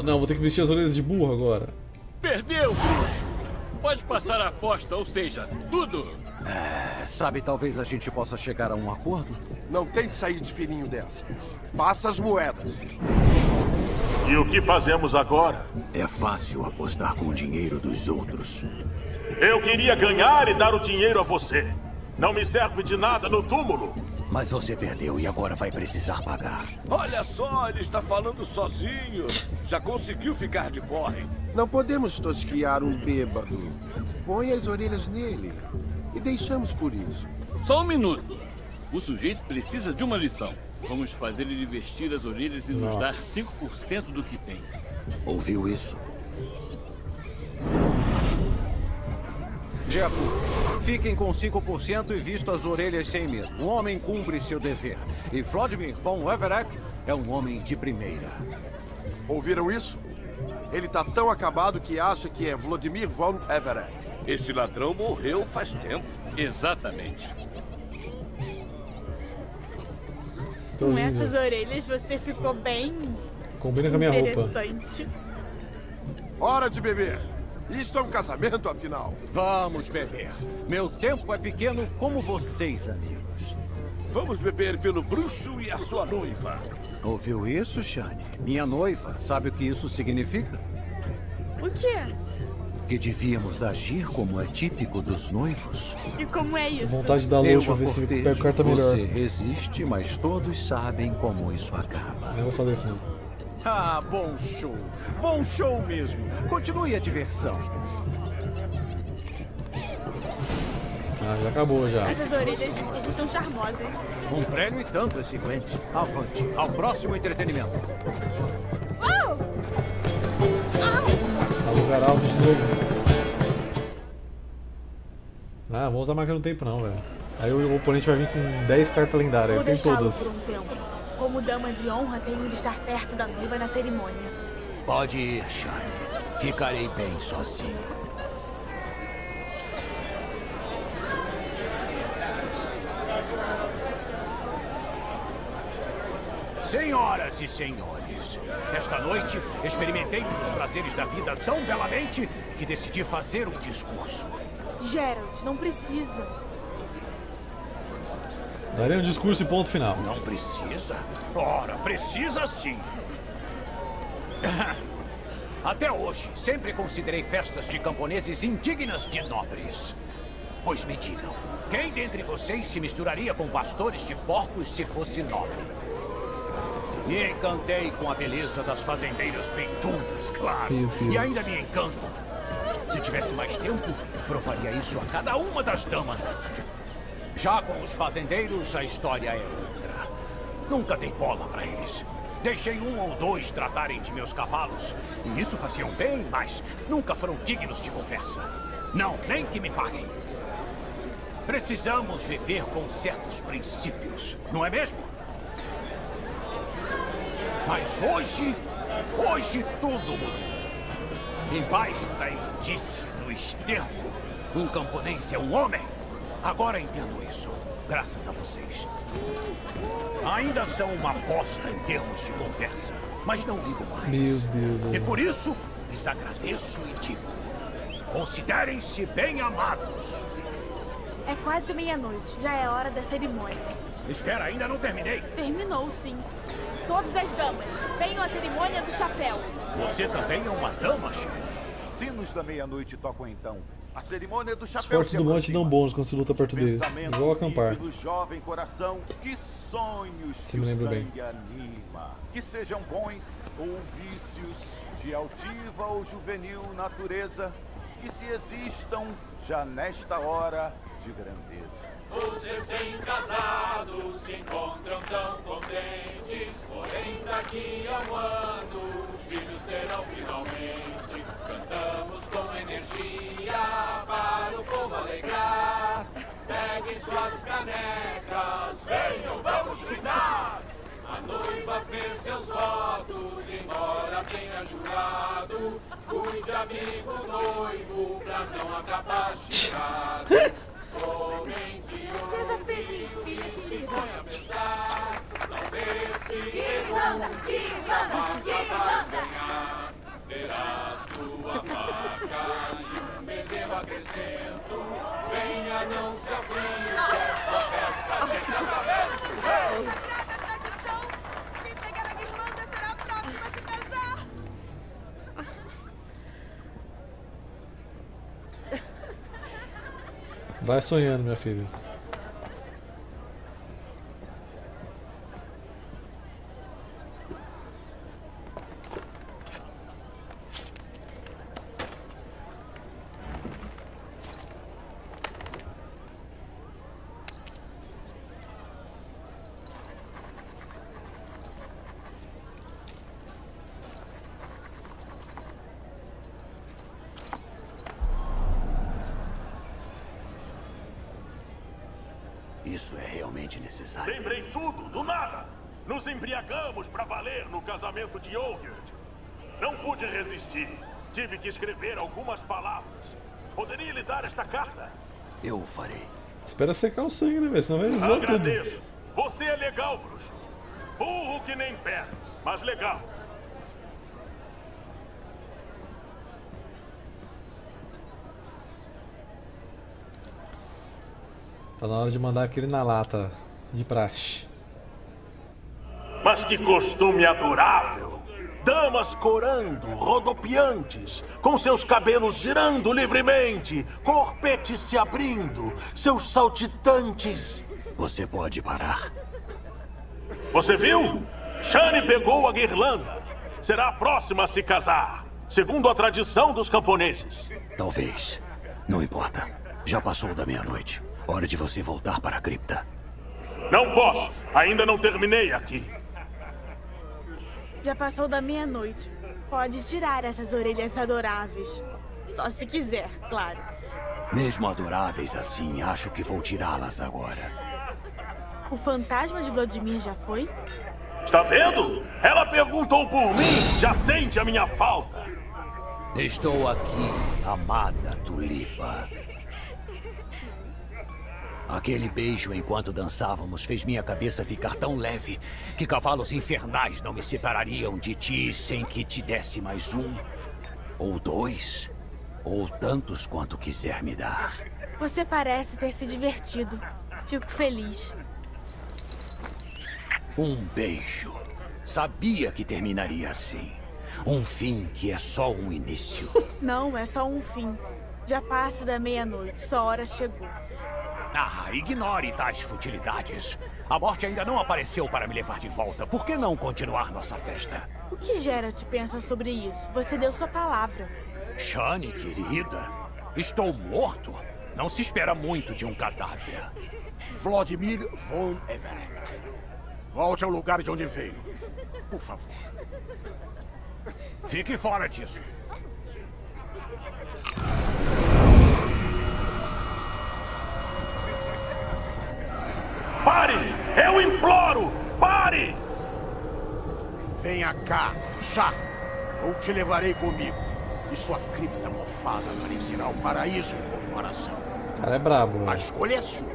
Não, vou ter que vestir as orelhas de burro agora. Perdeu, bruxo! Pode passar a aposta, ou seja, tudo! Sabe, talvez a gente possa chegar a um acordo? Não tem sair de fininho dessa. Passa as moedas. E o que fazemos agora? É fácil apostar com o dinheiro dos outros. Eu queria ganhar e dar o dinheiro a você. Não me serve de nada no túmulo. Mas você perdeu e agora vai precisar pagar. Olha só, ele está falando sozinho. Já conseguiu ficar de porre. Não podemos tosquiar um bêbado. Põe as orelhas nele. E deixamos por isso. Só um minuto. O sujeito precisa de uma lição. Vamos fazer ele vestir as orelhas e nos dar 5% do que tem. Ouviu isso? Jeco, fiquem com 5% e visto as orelhas sem medo. Um homem cumpre seu dever. E Vladimir von Everec é um homem de primeira. Ouviram isso? Ele tá tão acabado que acha que é Vladimir von Everec. Esse ladrão morreu faz tempo. Exatamente. Com essas orelhas você ficou bem... Combina com a minha roupa. Interessante. Hora de beber. Isto é um casamento, afinal. Vamos beber. Meu tempo é pequeno como vocês, amigos. Vamos beber pelo bruxo e a sua noiva. Ouviu isso, Shani? Minha noiva. Sabe o que isso significa? O quê? Que devíamos agir como é típico dos noivos. E como é isso? Vontade de dar louco pra ver se pega o carta melhor. Você resiste, mas todos sabem como isso acaba. Eu vou fazer assim. Ah, bom show. Bom show mesmo. Continue a diversão. Ah, já acabou já. Essas orelhas são charmosas. Um prêmio e tanto esse Gwent. Avante. Ao próximo entretenimento. Tá lugar alto de novo. Ah, vamos usar a máquina do tempo não, velho. Aí o oponente vai vir com 10 cartas lendárias. Tem todas. Por um tempo. Como dama de honra, tenho de estar perto da noiva na cerimônia. Pode ir, Shani. Ficarei bem sozinho. Senhoras e senhores, esta noite experimentei um dos prazeres da vida tão belamente que decidi fazer um discurso. Geralt, não precisa. Daria um discurso e ponto final. Não precisa? Ora, precisa sim. Até hoje, sempre considerei festas de camponeses indignas de nobres. Pois me digam, quem dentre vocês se misturaria com pastores de porcos se fosse nobre? Me encantei com a beleza das fazendeiras peitudas, claro. E ainda me encanto. Se tivesse mais tempo, provaria isso a cada uma das damas aqui. Já com os fazendeiros, a história é outra. Nunca dei bola para eles. Deixei um ou dois tratarem de meus cavalos. E isso faziam bem, mas nunca foram dignos de conversa. Não, nem que me paguem. Precisamos viver com certos princípios, não é mesmo? Mas hoje tudo mudou. Embaixo da indice do esterco, um camponês é um homem. Agora entendo isso, graças a vocês. Ainda são uma bosta em termos de conversa, mas não ligo mais. Meu Deus. E por isso, lhes agradeço e digo, considerem-se bem amados. É quase meia-noite, já é hora da cerimônia. Espera, ainda não terminei. Terminou, sim. Todas as damas, venham à cerimônia do chapéu. Você também é uma dama, Shani? Sinos da meia-noite tocam então. A cerimônia do Os chapéu. fortes do monte dão bônus quando se luta perto deles. Igual acampar. Do jovem coração, que sonhos Se que me o lembro bem. sangue anima. Que sejam bons ou vícios, de altiva ou juvenil natureza, que se existam já nesta hora de grandeza. Os recém-casados se encontram tão contentes, porém daqui a um ano filhos terão finalmente. Cantamos com energia para o povo alegrar. Peguem suas canecas, venham, vamos brindar. A noiva fez seus votos, embora tenha jurado. Cuide, amigo noivo, pra não acabar chegado. Seja feliz, filha Se querida. põe a pensar, talvez se Guirlanda, guirlanda, guirlanda. ganhar. terás tua marca e um bezerro acrescento. Venha, não se aflige, essa festa de casamento. Quem pegar a guirlanda será a próxima a se casar. Vai sonhando, minha filha. Isso é realmente necessário. Lembrei tudo, do nada. Nos embriagamos pra valer no casamento de Olgierd. Não pude resistir. Tive que escrever algumas palavras. Poderia lhe dar esta carta? Eu o farei. Espera secar o sangue, né, velho? Senão vai zoar tudo. Agradeço. Você é legal, bruxo. Burro que nem perna, mas legal. Tá na hora de mandar aquele na lata de praxe. Mas que costume adorável! Damas corando, rodopiantes, com seus cabelos girando livremente, corpetes se abrindo, seus saltitantes. Você pode parar. Você viu? Shani pegou a guirlanda. Será a próxima a se casar, segundo a tradição dos camponeses. Talvez. Não importa. Já passou da meia-noite. Hora de você voltar para a cripta. Não posso. Ainda não terminei aqui. Já passou da meia-noite. Pode tirar essas orelhas adoráveis. Só se quiser, claro. Mesmo adoráveis assim, acho que vou tirá-las agora. O fantasma de Vladimir já foi? Está vendo? Ela perguntou por mim. Já sente a minha falta. Estou aqui, amada Tulipa. Aquele beijo enquanto dançávamos fez minha cabeça ficar tão leve que cavalos infernais não me separariam de ti sem que te desse mais um, ou dois, ou tantos quanto quiser me dar. Você parece ter se divertido. Fico feliz. Um beijo. Sabia que terminaria assim. Um fim que é só um início. Não, é só um fim. Já passa da meia-noite, sua hora chegou. Ah, ignore tais futilidades. A morte ainda não apareceu para me levar de volta. Por que não continuar nossa festa? O que Geralt pensa sobre isso? Você deu sua palavra. Shani, querida, estou morto. Não se espera muito de um cadáver. Vladimir von Everett. Volte ao lugar de onde veio. Por favor. Fique fora disso. Pare! Eu imploro! Pare! Venha cá, já! Ou te levarei comigo. E sua cripta mofada parecerá um paraíso em comparação. O cara é brabo, mano. A escolha é sua.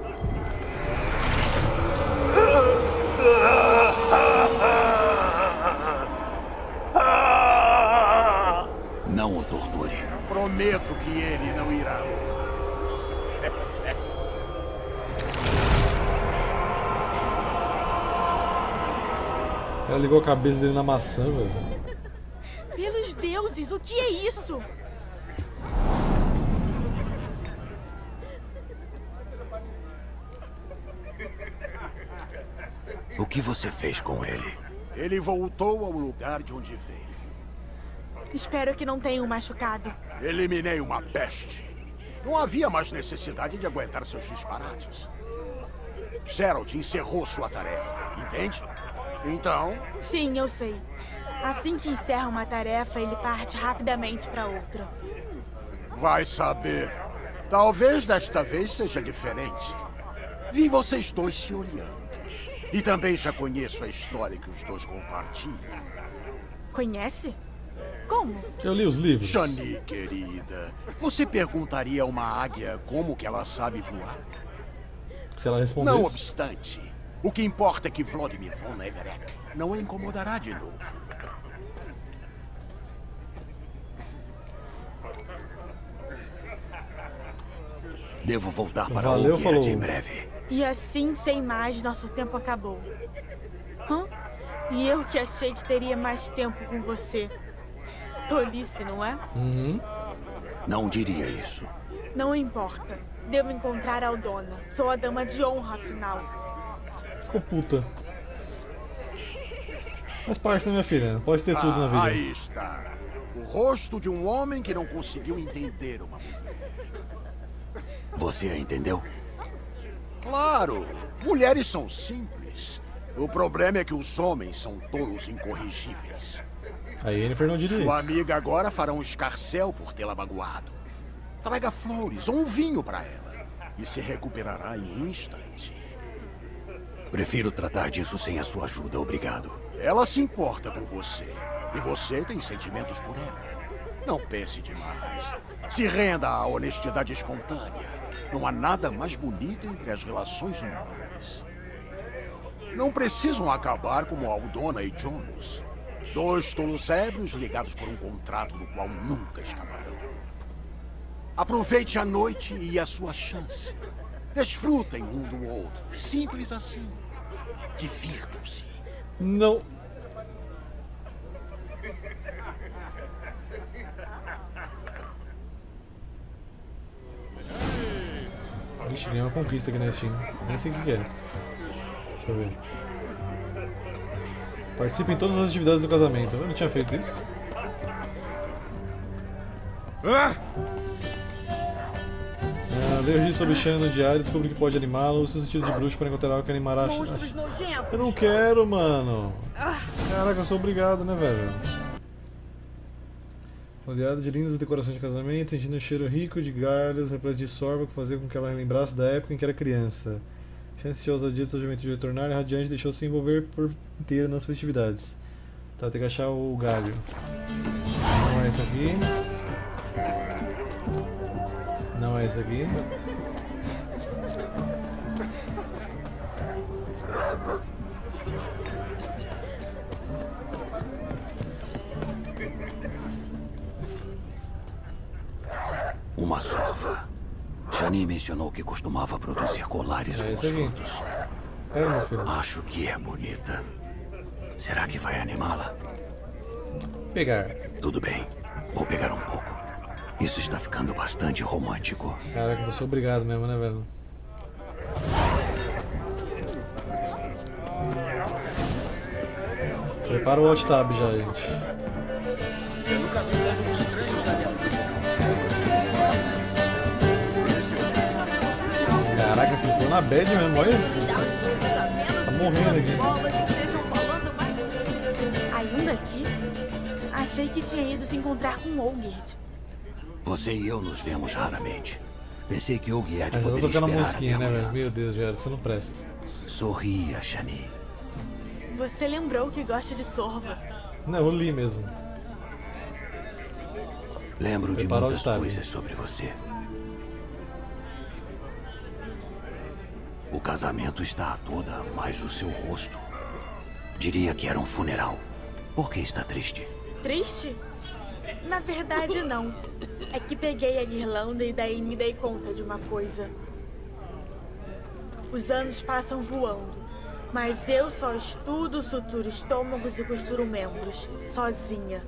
Não o torture. Prometo que ele não irá. Ela ligou a cabeça dele na maçã, velho. Pelos deuses, o que é isso? O que você fez com ele? Ele voltou ao lugar de onde veio. Espero que não tenha o machucado. Eliminei uma peste. Não havia mais necessidade de aguentar seus disparates. Geralt encerrou sua tarefa, entende? Então... Sim, eu sei. Assim que encerra uma tarefa, ele parte rapidamente para outra. Vai saber. Talvez desta vez seja diferente. Vi vocês dois se olhando. E também já conheço a história que os dois compartilham. Conhece? Como? Eu li os livros. Shani, querida, você perguntaria a uma águia como que ela sabe voar? Se ela respondesse... Não obstante, o que importa é que Vladimir von Everett não a incomodará de novo. Devo voltar para Valeu, Olgierd falou. em breve. E assim, sem mais, nosso tempo acabou. Hã? E eu que achei que teria mais tempo com você. Tolice, não é? Não diria isso. Não importa. Devo encontrar a Aldona. Sou a dama de honra, afinal. Ficou puta. Faz parte, né, minha filha? Pode ter tudo na vida. Aí está. O rosto de um homem que não conseguiu entender uma mulher. Você a entendeu? Claro, mulheres são simples. O problema é que os homens são tolos incorrigíveis. A Yennefer não diria Sua isso. amiga agora fará um escarcéu por tê-la magoado. Traga flores ou um vinho para ela e se recuperará em um instante. Prefiro tratar disso sem a sua ajuda, obrigado. Ela se importa com você e você tem sentimentos por ela. Não pense demais. Se renda à honestidade espontânea. Não há nada mais bonito entre as relações humanas. Não precisam acabar como Aldona e Jonas. Dois tolos ébrios ligados por um contrato do qual nunca escaparão. Aproveite a noite e a sua chance. Desfrutem um do outro. Simples assim. Divirtam-se. Não. Ixi, ganhei uma conquista aqui na Steam. Nem sei o que é. Deixa eu ver. Participe em todas as atividades do casamento. Eu não tinha feito isso. Leia o registro sobre Shan no diário e descobri que pode animá-lo. O seu sentido de bruxo para encontrar algo que animará. Eu não quero, mano. Caraca, eu sou obrigado, né, velho? Rodeada de lindas decorações de casamento, sentindo um cheiro rico de galhos, repleto de sorva, que fazia com que ela lembrasse da época em que era criança. Chance de ousadia de sua juventude retornar, e radiante deixou-se envolver por inteiro nas festividades. Tá, tem que achar o galho. Não é esse aqui. Não é esse aqui. Uma sova. Shani mencionou que costumava produzir colares com os frutos. Meu filho. Acho que é bonita. Será que vai animá-la? Pegar. Tudo bem. Vou pegar um pouco. Isso está ficando bastante romântico. Caraca, eu sou obrigado mesmo, né, velho? Prepara o alt tab já, gente. Eu nunca vi tantos estranhos na minha vida. Caraca, ficou na bad mesmo, olha. Tá morrendo aqui. Ainda aqui? Achei que tinha ido se encontrar com Olgierd. Você e eu nos vemos raramente. Pensei que Olgierd Mas eu tô poderia tocando a esperar musiquinha, até né, amanhã. velho? Meu Deus, Gerard, você não presta. Sorria, Shani. Você lembrou que gosta de sorva. Não, eu li mesmo. Lembro de Prepara o muitas alt tab. coisas sobre você. O casamento está a toda, mas o seu rosto. Diria que era um funeral. Por que está triste? Triste? Na verdade, não. É que peguei a guirlanda e daí me dei conta de uma coisa. Os anos passam voando. Mas eu só estudo, suturo estômagos e costuro membros. Sozinha.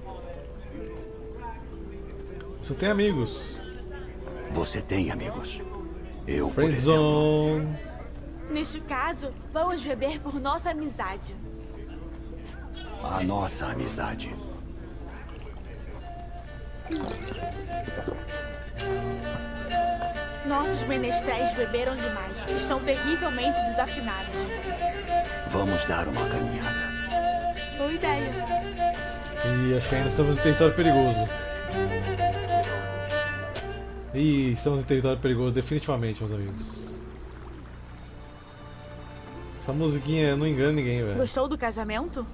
Você tem amigos. Você tem amigos. Eu, por exemplo. Friendzone. Neste caso, vamos beber por nossa amizade. A nossa amizade. Nossos menestréis beberam demais. Estão terrivelmente desafinados. Vamos dar uma caminhada. Boa ideia. E acho que ainda estamos em território perigoso. Ih, estamos em território perigoso, definitivamente, meus amigos. Essa musiquinha não engana ninguém, velho. Gostou do casamento?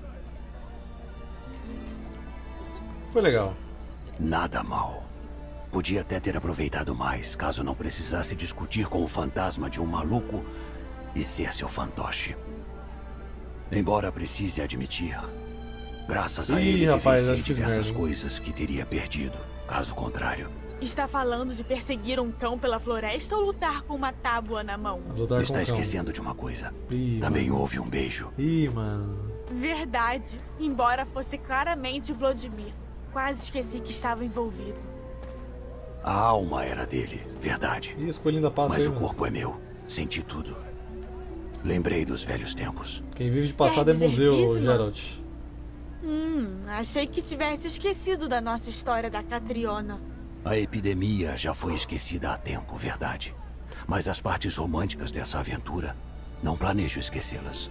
Foi legal. Nada mal. Podia até ter aproveitado mais, caso não precisasse discutir com o fantasma de um maluco e ser seu fantoche. Embora precise admitir, graças a Ih, ele rapaz, vivenciei acho que fiz diversas merda. coisas que teria perdido. caso contrário. Está falando de perseguir um cão pela floresta ou lutar com uma tábua na mão? Está esquecendo de uma coisa. Também houve um beijo. Ih, mano. Verdade. Embora fosse claramente Vladimir. Quase esqueci que estava envolvido. A alma era dele, verdade. Ih, escolhendo da paz. Mas o corpo é meu. Senti tudo. Lembrei dos velhos tempos. Quem vive de passado é museu, Geralt. Achei que tivesse esquecido da nossa história da Catriona. A epidemia já foi esquecida há tempo, verdade. Mas as partes românticas dessa aventura, não planejo esquecê-las.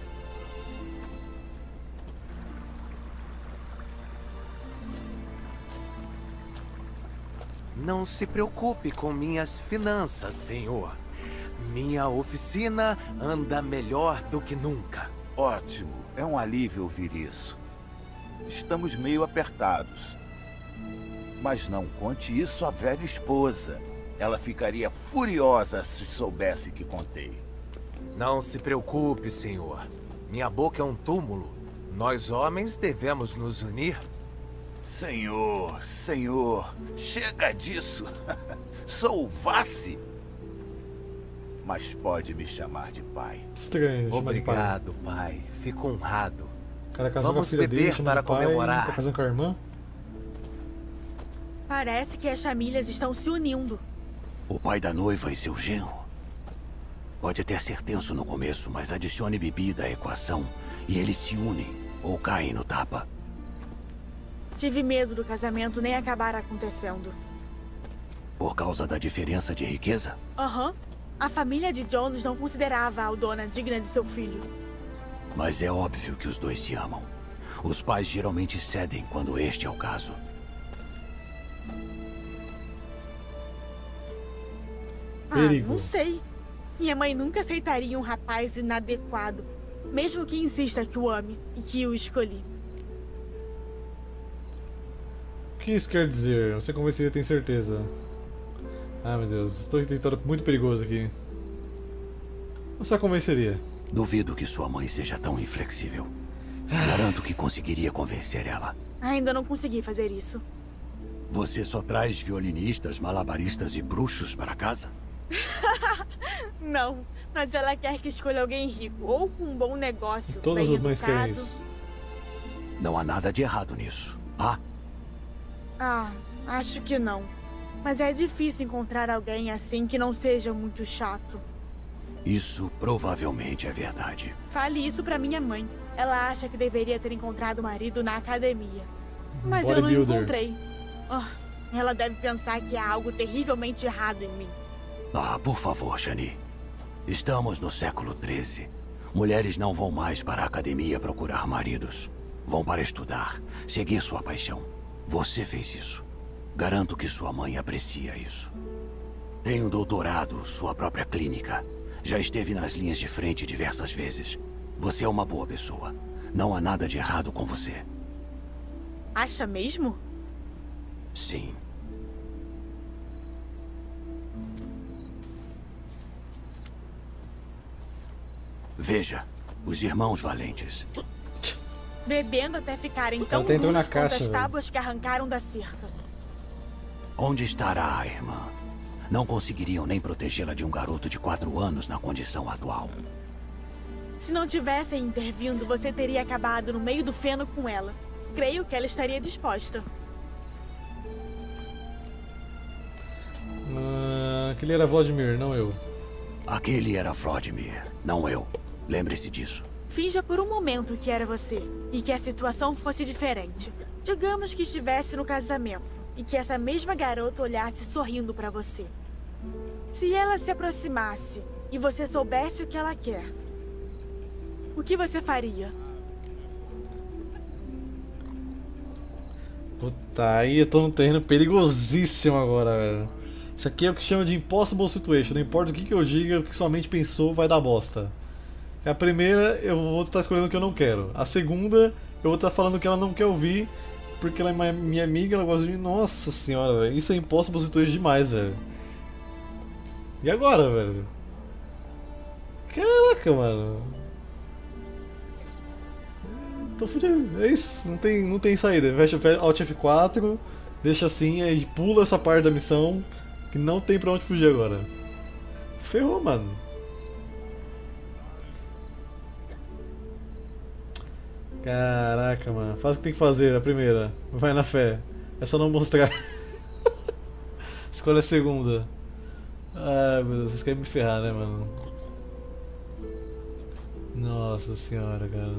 Não se preocupe com minhas finanças, senhor. Minha oficina anda melhor do que nunca. Ótimo. É um alívio ouvir isso. Estamos meio apertados. Mas não conte isso à velha esposa. Ela ficaria furiosa se soubesse que contei. Não se preocupe, senhor. Minha boca é um túmulo. Nós homens devemos nos unir. Senhor, chega disso. Sou o Vassi. Mas pode me chamar de pai. Estranho. Obrigado, pai. Fico honrado. O cara casou com a filha dele, chama de pai, tá casando com a irmã. Parece que as famílias estão se unindo. O pai da noiva e seu genro. Pode até ser tenso no começo, mas adicione bebida à equação e eles se unem ou caem no tapa. Tive medo do casamento nem acabar acontecendo. Por causa da diferença de riqueza? Aham. A família de Jones não considerava a Aldona digna de seu filho. Mas é óbvio que os dois se amam. Os pais geralmente cedem quando este é o caso. Não sei. Minha mãe nunca aceitaria um rapaz inadequado, mesmo que insista que o ame e que o escolhi. O que isso quer dizer? Você convenceria, tem certeza? Ah, meu Deus, estou em território muito perigoso aqui. Você a convenceria? Duvido que sua mãe seja tão inflexível. Garanto que conseguiria convencer ela. Ainda não consegui fazer isso. Você só traz violinistas, malabaristas e bruxos para casa? Não, mas ela quer que escolha alguém rico ou com um bom negócio. Todas as mães querem isso. Não há nada de errado nisso. Há? Acho que não. Mas é difícil encontrar alguém assim que não seja muito chato. Isso provavelmente é verdade. Fale isso pra minha mãe. Ela acha que deveria ter encontrado o marido na academia. Mas eu não encontrei. Ela deve pensar que há algo terrivelmente errado em mim. Por favor, Shani. Estamos no século XIII. Mulheres não vão mais para a academia procurar maridos. Vão para estudar, seguir sua paixão. Você fez isso. Garanto que sua mãe aprecia isso. Tem um doutorado, sua própria clínica. Já esteve nas linhas de frente diversas vezes. Você é uma boa pessoa. Não há nada de errado com você. Acha mesmo? Sim. Veja, os irmãos valentes. Bebendo até ficarem tão duros quanto as tábuas que arrancaram da cerca. Onde estará a irmã? Não conseguiriam nem protegê-la de um garoto de 4 anos na condição atual. Se não tivessem intervindo, você teria acabado no meio do feno com ela. Creio que ela estaria disposta. Aquele era Vladimir, não eu. Aquele era Vladimir, não eu. Lembre-se disso. Finja por um momento que era você e que a situação fosse diferente. Digamos que estivesse no casamento e que essa mesma garota olhasse sorrindo pra você. Se ela se aproximasse e você soubesse o que ela quer, o que você faria? Puta, aí eu tô num terreno perigosíssimo agora, velho. Isso aqui é o que chama de impossible situation. Não importa o que eu diga, o que sua mente pensou vai dar bosta. A primeira, eu vou estar escolhendo o que eu não quero. A segunda, eu vou estar falando o que ela não quer ouvir, porque ela é minha amiga, ela gosta de mim. Nossa senhora, velho. Isso é impossible situation demais, velho. E agora, velho? Caraca, mano. Tô fudido. É isso. Não tem saída. Fecha Alt F4. Deixa assim e pula essa parte da missão que não tem pra onde fugir agora. Ferrou, mano. Caraca, mano. Faz o que tem que fazer, a primeira. Vai na fé. É só não mostrar. Escolhe a segunda. Ai, meu Deus, vocês querem me ferrar, né, mano? Nossa senhora, cara.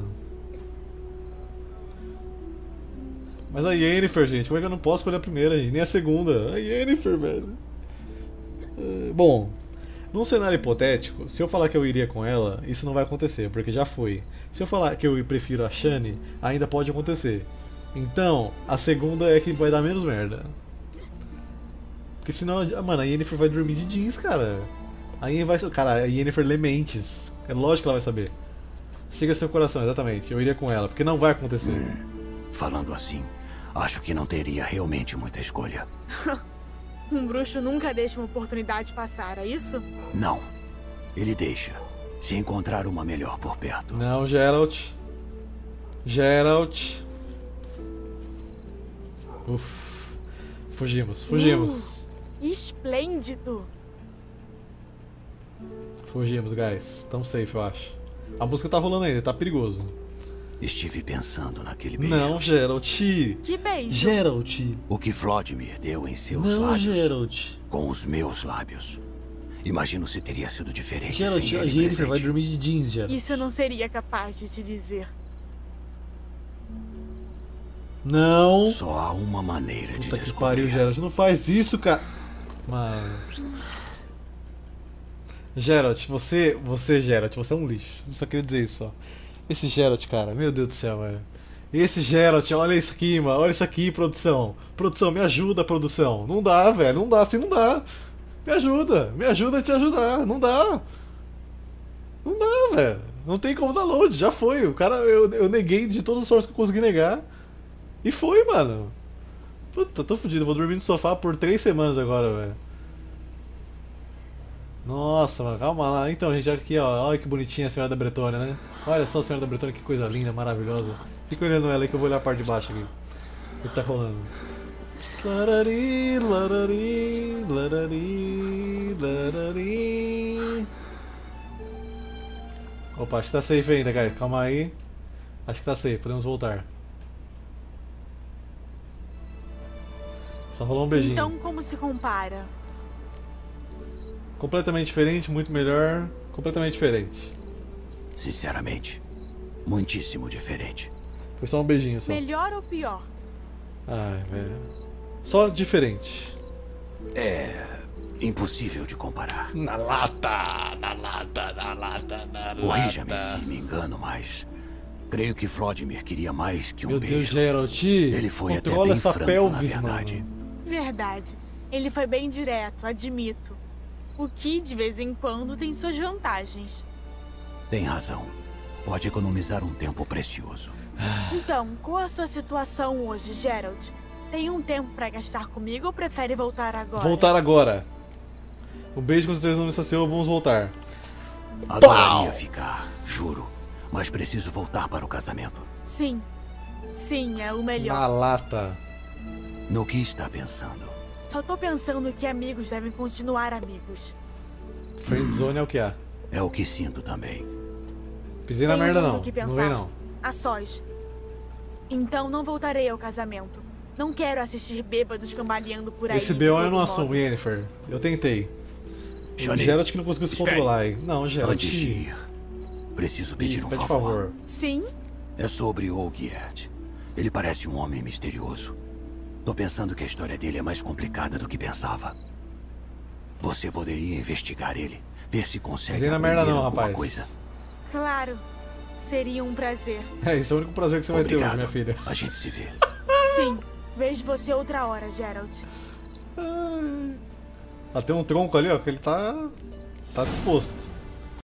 Mas a Yennefer, gente, como é que eu não posso escolher a primeira, gente? Nem a segunda. A Yennefer, velho. Bom, num cenário hipotético, se eu falar que eu iria com ela, isso não vai acontecer, porque já foi. Se eu falar que eu prefiro a Shani, ainda pode acontecer. Então, a segunda é que vai dar menos merda. Porque senão, mano, a Yennefer vai dormir de jeans, cara. A Yennefer lê mentes. É lógico que ela vai saber. Siga seu coração, exatamente. Eu iria com ela, porque não vai acontecer. Falando assim, acho que não teria realmente muita escolha. Um bruxo nunca deixa uma oportunidade passar, é isso? Não. Ele deixa. Se encontrar uma melhor por perto. Não, Geralt. Geralt. Uff. Fugimos. Esplêndido. Fugimos, guys. Tão safe, eu acho. A música tá rolando ainda, tá perigoso. Estive pensando naquele beijo. Não, Geralt. Que beijo? Geralt. O que Vladimir deu em seus não, lábios. Geralt. Com os meus lábios. Imagino se teria sido diferente. Geralt, sem a ele Yennefer presente. vai dormir de jeans, Geralt. Isso eu não seria capaz de te dizer. Não. Só há uma maneira de Puta que descobrir. pariu, Geralt. Não faz isso, cara. Mano. Geralt, você, Geralt, você é um lixo. Eu só queria dizer isso, só. Esse Geralt, cara, meu Deus do céu, velho. Esse Geralt, olha isso aqui, mano. Olha isso aqui, produção. Produção, me ajuda, produção. Não dá, velho. Não dá, assim não dá. Me ajuda a te ajudar. Não dá. Não dá, velho. Não tem como download, já foi. O cara, eu neguei de todas as formas que eu consegui negar. E foi, mano. Puta, tô fudido. Eu vou dormir no sofá por 3 semanas agora, velho. Nossa, mano, calma lá. Então, gente, aqui, ó. Olha que bonitinha a Senhora da Bretonha, né? Olha só a Senhora da Bretonha, que coisa linda, maravilhosa. Fica olhando ela aí que eu vou olhar a parte de baixo aqui. O que tá rolando? Larari, larari, larari, larari. Opa, acho que tá safe ainda, guys. Calma aí. Acho que tá safe, podemos voltar. Só rolou um beijinho. Então, como se compara? Completamente diferente, muito melhor. Completamente diferente. Sinceramente, muitíssimo diferente. Foi só um beijinho só. Melhor ou pior? Ai, velho. Só diferente. É impossível de comparar. Na lata. Corrija-me se me engano, mas creio que Vladimir queria mais que um Meu beijo. Deus, Geralt. Ele foi até controla bem essa franco, pelvis, na verdade. mano. Verdade. Ele foi bem direto, admito. O que, de vez em quando, tem suas vantagens. Tem razão. Pode economizar um tempo precioso. Então, qual a sua situação hoje, Geralt? Tem um tempo pra gastar comigo ou prefere voltar agora? Voltar agora. Um beijo com certeza não me saciou, vamos voltar. Adoraria ficar, juro. Mas preciso voltar para o casamento. Sim. Sim, é o melhor. Na lata. No que está pensando? Só tô pensando que amigos devem continuar amigos. Friendzone é o que há. É o que sinto também. Pisei na Tenho merda muito não. o que pensar. Não vem não. A sós. Então não voltarei ao casamento. Não quero assistir bêbados cambaleando por aí. Esse de BO eu todo não modo. assumo, Yennefer. Eu tentei. O Shani, Geralt que não conseguiu se espere. controlar aí. Não, Geralt. Antes de ir, preciso pedir Isso, um pede favor. Sim? É sobre Olgierd. Ele parece um homem misterioso. Tô pensando que a história dele é mais complicada do que pensava. Você poderia investigar ele, ver se consegue Pisei na aprender merda não, alguma rapaz. coisa. Claro. Seria um prazer. É, esse é o único prazer que você vai ter hoje, minha filha. A gente se vê. Sim. Vejo você outra hora, Geralt. Ah, tem um tronco ali, ó, que ele tá disposto.